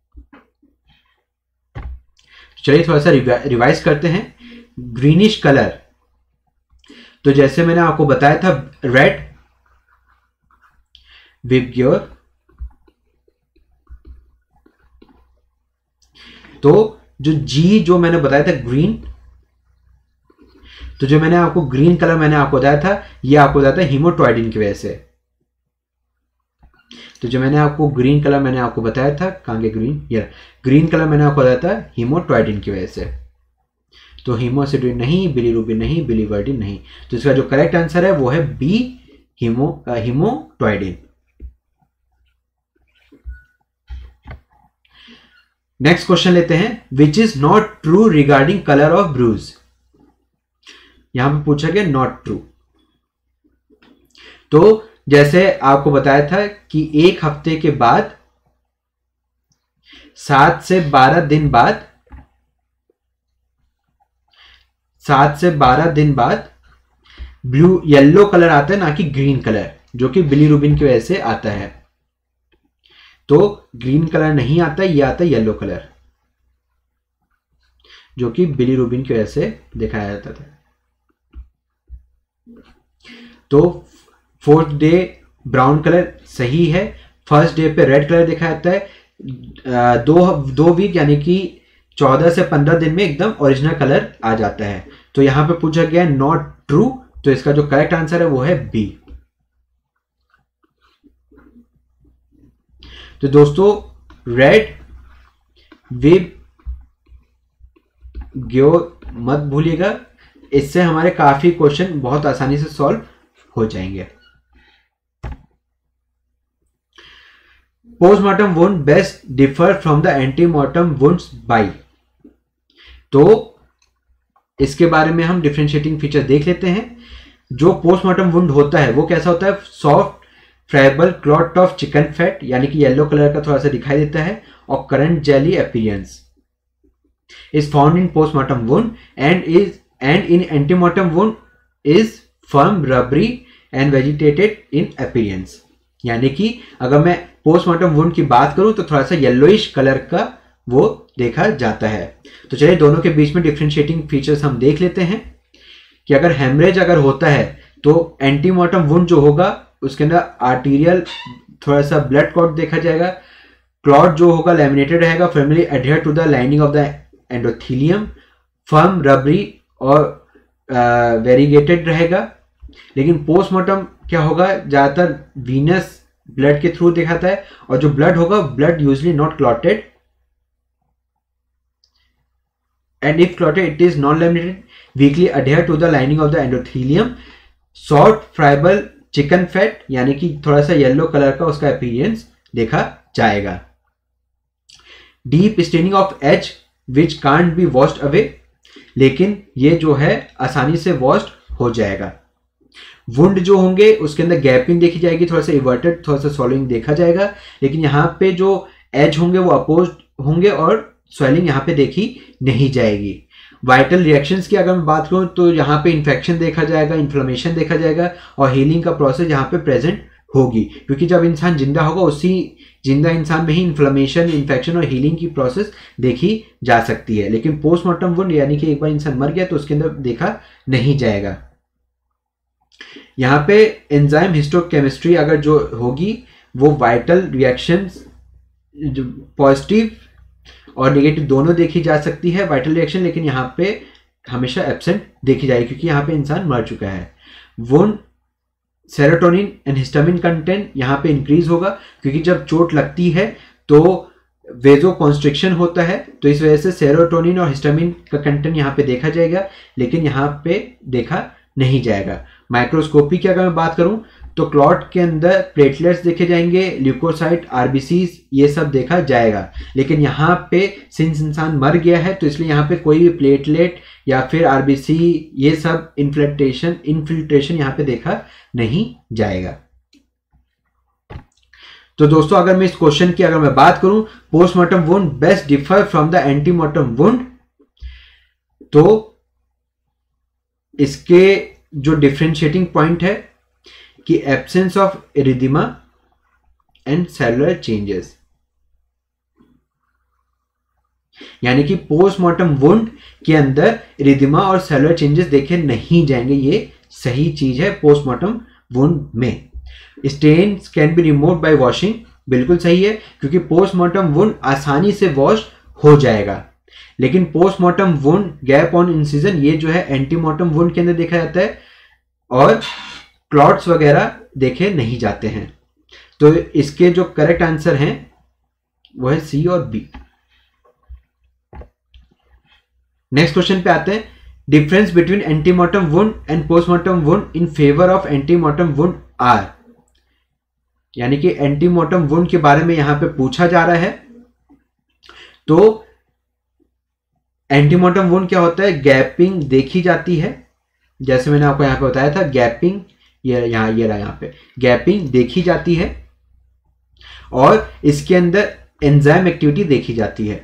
चलिए थोड़ा सा रिवाइज करते हैं। ग्रीनिश कलर, तो जैसे मैंने आपको बताया था रेड विबग्योर, तो जो मैंने बताया था ग्रीन, तो जो मैंने आपको ग्रीन कलर मैंने आपको बताया था ये आपको बताया था हीमोटॉइडिन की वजह से। तो जो मैंने आपको ग्रीन कलर मैंने आपको बताया था, कहां गया ग्रीन कलर मैंने आपको बताया था हीमोटॉइडिन की वजह से। तो हीमोसिड्रिन नहीं, बिलीरुबिन नहीं, बिलीवर्डिन नहीं, तो इसका जो करेक्ट आंसर है वो है बी हीमोटॉइडिन। नेक्स्ट क्वेश्चन लेते हैं, which is not true regarding colour of bruise. यहां पे पूछा गया नॉट ट्रू। तो जैसे आपको बताया था कि 1 हफ्ते के बाद 7 से 12 दिन बाद येलो कलर आता है, ना कि ग्रीन कलर, जो कि बिलीरुबिन की वजह से आता है। तो ग्रीन कलर नहीं आता, ये आता है येलो कलर, जो कि बिलीरुबिन की वजह से दिखाया जाता था। तो 4th डे ब्राउन कलर सही है। फर्स्ट डे पे रेड कलर दिखाया जाता है। 2 वीक यानी कि 14 से 15 दिन में एकदम ओरिजिनल कलर आ जाता है। तो यहां पे पूछा गया है नॉट ट्रू, तो इसका जो करेक्ट आंसर है वो है बी। तो दोस्तों रेड विबग्योर मत भूलिएगा, इससे हमारे काफी क्वेश्चन बहुत आसानी से सॉल्व हो जाएंगे। Postmortem wound best differ from the antemortem wounds by, तो इसके बारे में हम डिफरेंशिएटिंग फीचर देख लेते हैं। जो पोस्टमार्टम वुंड होता है वो कैसा होता है, soft friable clot of chicken fat, यानी कि येलो कलर का थोड़ा सा दिखाई देता है, और currant jelly appearance is found in postmortem wound and in antemortem wound is firm rubbery and vegetated in appearance. यानी कि अगर मैं पोस्टमार्टम वुंड की बात करूं तो थोड़ा सा येलोइश कलर का वो देखा जाता है। तो चलिए दोनों के बीच में डिफरेंशिएटिंग फीचर्स हम देख लेते हैं कि अगर हेमरेज अगर होता है तो एंटीमार्टम वुंड जो होगा उसके अंदर आर्टीरियल थोड़ा सा ब्लड क्लॉट देखा जाएगा, क्लॉट जो होगा लैमिनेटेड रहेगा, firmly adhere to the lining of the endothelium, firm rubbery और वेरीगेटेड रहेगा। लेकिन पोस्टमार्टम क्या होगा, ज्यादातर वीनस ब्लड के थ्रू दिखाता है, और जो ब्लड होगा blood usually not clotted, and if clotted it is non-laminated, weakly adhere to the lining of the endothelium, soft friable chicken fat, यानी कि थोड़ा सा येलो कलर का उसका अपीयरेंस देखा जाएगा। Deep staining of edge which can't be washed away, लेकिन ये जो है आसानी से वॉश्ड हो जाएगा। वुंड जो होंगे उसके अंदर गैपिंग देखी जाएगी, थोड़ा सा इवर्टेड, थोड़ा सा सॉलिंग देखा जाएगा, लेकिन यहाँ पे जो एज होंगे वो अपोज होंगे और स्वेलिंग यहाँ पे देखी नहीं जाएगी। वाइटल रिएक्शंस की अगर मैं बात करूँ तो यहाँ पे इन्फेक्शन देखा जाएगा, इन्फ्लेमेशन देखा जाएगा, और हीलिंग का प्रोसेस यहाँ पे प्रेजेंट होगी, क्योंकि जब इंसान जिंदा होगा उसी जिंदा इंसान में ही इन्फ्लेमेशन, इन्फेक्शन और हीलिंग की प्रोसेस देखी जा सकती है। लेकिन पोस्टमार्टम वुंड यानी कि एक बार इंसान मर गया तो उसके अंदर देखा नहीं जाएगा। यहाँ पे एंजाइम हिस्टोकेमिस्ट्री अगर जो होगी वो वाइटल रिएक्शंस पॉजिटिव और नेगेटिव दोनों देखी जा सकती है वाइटल रिएक्शन, लेकिन यहाँ पे हमेशा एब्सेंट देखी जाएगी क्योंकि यहाँ पे इंसान मर चुका है। Wound serotonin and histamine content यहाँ पे इंक्रीज होगा, क्योंकि जब चोट लगती है तो वेजो कॉन्स्ट्रिक्शन होता है, तो इस वजह से सेरोटोनिन और हिस्टामिन का कंटेंट यहाँ पे देखा जाएगा, लेकिन यहाँ पे देखा नहीं जाएगा। माइक्रोस्कोपी की अगर मैं बात करूं तो क्लॉट के अंदर प्लेटलेट्स देखे जाएंगे, ल्यूकोसाइट, आरबीसीज, ये सब देखा जाएगा, लेकिन यहाँ पे सिंस इंसान मर गया है तो इसलिए यहाँ पे कोई भी प्लेटलेट या फिर आरबीसी ये सब इन्फिल्ट्रेशन यहाँ पे देखा नहीं जाएगा। तो दोस्तों अगर मैं इस क्वेश्चन की अगर मैं बात करूं, postmortem wound best differ from the antemortem wound, तो इसके जो डिफरेंशिएटिंग पॉइंट है कि absence of erythema and cellular changes, यानी कि पोस्टमार्टम वुंड के अंदर एरिथेमा और सेलुलर चेंजेस देखे नहीं जाएंगे, ये सही चीज है पोस्टमार्टम वुंड में। Stains can be removed by washing, बिल्कुल सही है, क्योंकि पोस्टमार्टम वुंड आसानी से वॉश हो जाएगा। लेकिन postmortem wound gap on incision ये जो है एंटीमार्टम वुंड के अंदर देखा जाता है, और क्लॉट्स वगैरह देखे नहीं जाते हैं। तो इसके जो करेक्ट आंसर हैं वो है सी और बी। नेक्स्ट क्वेश्चन पे आते हैं। Difference between antemortem wound and postmortem wound in favour of antemortem wound are, यानी कि एंटीमार्टम वुंड के बारे में यहां पे पूछा जा रहा है। तो एंटीमार्टम वुंड क्या होता है, गैपिंग देखी जाती है, जैसे मैंने आपको यहां पे बताया था गैपिंग, ये रहा यहाँ पे गैपिंग देखी जाती है, और इसके अंदर एंजाइम एक्टिविटी देखी जाती है।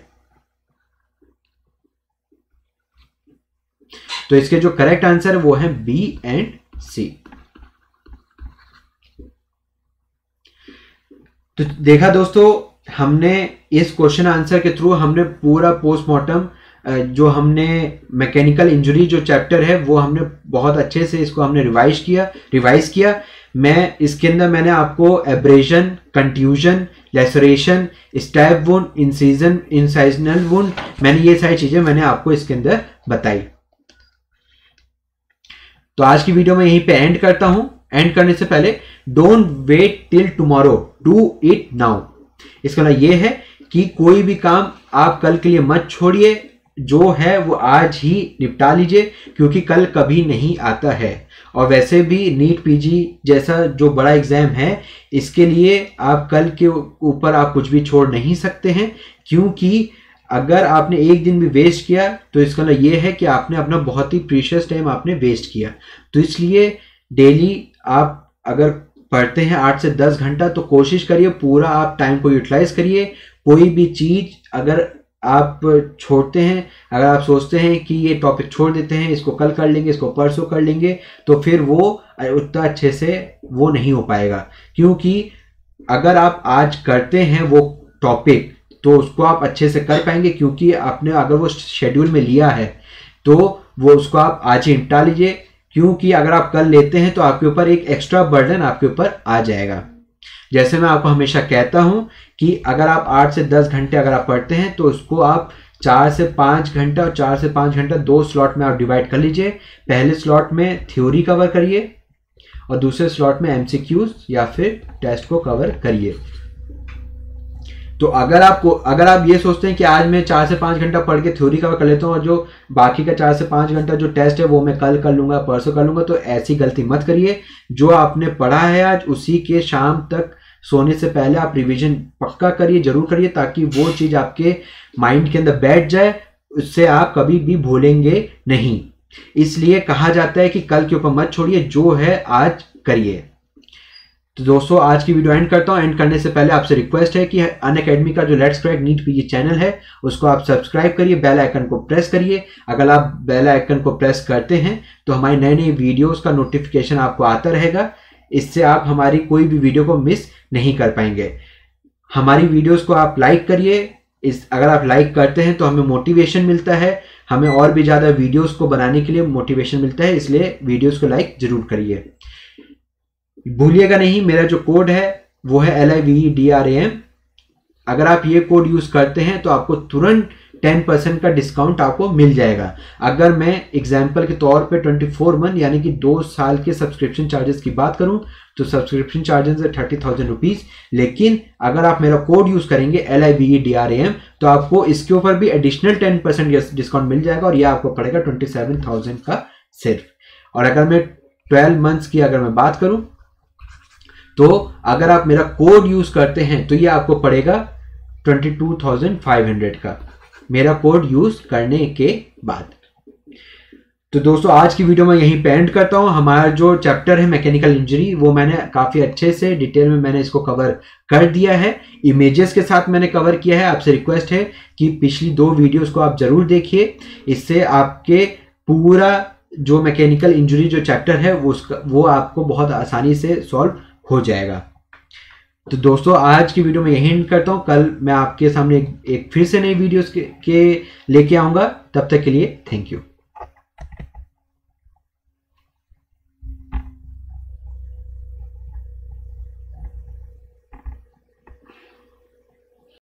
तो इसके जो करेक्ट आंसर है वो है बी एंड सी। तो देखा दोस्तों, हमने इस क्वेश्चन आंसर के थ्रू हमने पूरा पोस्टमार्टम जो हमने मैकेनिकल इंजरी जो चैप्टर है वो हमने बहुत अच्छे से इसको हमने रिवाइज किया। मैं इसके अंदर मैंने आपको abrasion, contusion, laceration, stab wound, incisional wound, मैंने ये सारी चीजें मैंने आपको इसके अंदर बताई। तो आज की वीडियो में यहीं पे एंड करता हूं। एंड करने से पहले don't wait till tomorrow, do it now. इसका मतलब यह है कि कोई भी काम आप कल के लिए मत छोड़िए, जो है वो आज ही निपटा लीजिए, क्योंकि कल कभी नहीं आता है। और वैसे भी नीट पीजी जैसा जो बड़ा एग्जाम है, इसके लिए आप कल के ऊपर आप कुछ भी छोड़ नहीं सकते हैं, क्योंकि अगर आपने एक दिन भी वेस्ट किया तो इसका मतलब ये है कि आपने अपना बहुत ही प्रीशियस टाइम आपने वेस्ट किया। तो इसलिए डेली आप अगर पढ़ते हैं 8 से 10 घंटा, तो कोशिश करिए पूरा आप टाइम को यूटिलाइज करिए। कोई भी चीज अगर आप छोड़ते हैं, अगर आप सोचते हैं कि ये टॉपिक छोड़ देते हैं, इसको कल कर लेंगे, इसको परसों कर लेंगे, तो फिर वो उतना अच्छे से वो नहीं हो पाएगा। क्योंकि अगर आप आज करते हैं वो टॉपिक, तो उसको आप अच्छे से कर पाएंगे, क्योंकि आपने अगर वो शेड्यूल में लिया है तो वो उसको आप आज ही निपटा लीजिए। क्योंकि अगर आप कल लेते हैं तो आपके ऊपर एक एक्स्ट्रा बर्डन आपके ऊपर आ जाएगा। जैसे मैं आपको हमेशा कहता हूं कि अगर आप 8 से 10 घंटे अगर आप पढ़ते हैं, तो उसको आप 4 से 5 घंटा और 4 से 5 घंटा 2 स्लॉट में आप डिवाइड कर लीजिए। पहले स्लॉट में थ्योरी कवर करिए और दूसरे स्लॉट में एमसीक्यूज या फिर टेस्ट को कवर करिए। तो अगर आप ये सोचते हैं कि आज मैं 4 से 5 घंटा पढ़ के थ्योरी कवर कर लेता हूँ और जो बाकी का 4 से 5 घंटा जो टेस्ट है वो मैं कल कर लूंगा, परसों कर लूंगा, तो ऐसी गलती मत करिए। जो आपने पढ़ा है आज, उसी के शाम तक सोने से पहले आप रिवीजन पक्का करिए, जरूर करिए, ताकि वो चीज आपके माइंड के अंदर बैठ जाए, उससे आप कभी भी भूलेंगे नहीं। इसलिए कहा जाता है कि कल के ऊपर मत छोड़िए, जो है आज करिए। तो दोस्तों आज की वीडियो एंड करता हूं। एंड करने से पहले आपसे रिक्वेस्ट है कि अनअकैडमी का जो let's crack NEET PG channel है उसको आप सब्सक्राइब करिए, बेल आइकन को प्रेस करिए। अगर आप बेल आइकन को प्रेस करते हैं तो हमारी नई नई वीडियोस का नोटिफिकेशन आपको आता रहेगा। इससे आप हमारी कोई भी वीडियो को मिस नहीं कर पाएंगे। हमारी वीडियोस को आप लाइक करिए। अगर आप लाइक करते हैं तो हमें मोटिवेशन मिलता है, हमें और भी ज़्यादा वीडियोस को बनाने के लिए मोटिवेशन मिलता है। इसलिए वीडियोस को लाइक जरूर करिए। भूलिएगा नहीं, मेरा जो कोड है वो है LIVEDRAM। अगर आप ये कोड यूज करते हैं तो आपको तुरंत 10% का डिस्काउंट आपको मिल जाएगा। अगर मैं एग्जाम्पल के तौर पे 24 मंथ यानी कि 2 साल के सब्सक्रिप्शन चार्जेस की बात करूं तो सब्सक्रिप्शन चार्जेस है 30,000 रुपीज। लेकिन अगर आप मेरा कोड यूज करेंगे LIVEDRAM तो आपको इसके ऊपर भी एडिशनल 10% डिस्काउंट मिल जाएगा और यह आपको पड़ेगा 27,000 का सिर्फ। और अगर मैं 12 मंथ्स की अगर मैं बात करूं तो अगर आप मेरा कोड यूज करते हैं तो ये आपको पड़ेगा 22,500 का, मेरा कोड यूज करने के बाद। तो दोस्तों आज की वीडियो में यहीं पे एंड करता हूं। हमारा जो चैप्टर है मैकेनिकल इंजरी, वो मैंने काफी अच्छे से डिटेल में मैंने इसको कवर कर दिया है, इमेजेस के साथ मैंने कवर किया है। आपसे रिक्वेस्ट है कि पिछली 2 वीडियोस को आप जरूर देखिए, इससे आपके पूरा जो मैकेनिकल इंजरी जो चैप्टर है वो आपको बहुत आसानी से सॉल्व हो जाएगा। तो दोस्तों आज की वीडियो में यही एंड करता हूं। कल मैं आपके सामने एक फिर से नई वीडियोस के लेके आऊंगा। तब तक के लिए थैंक यू।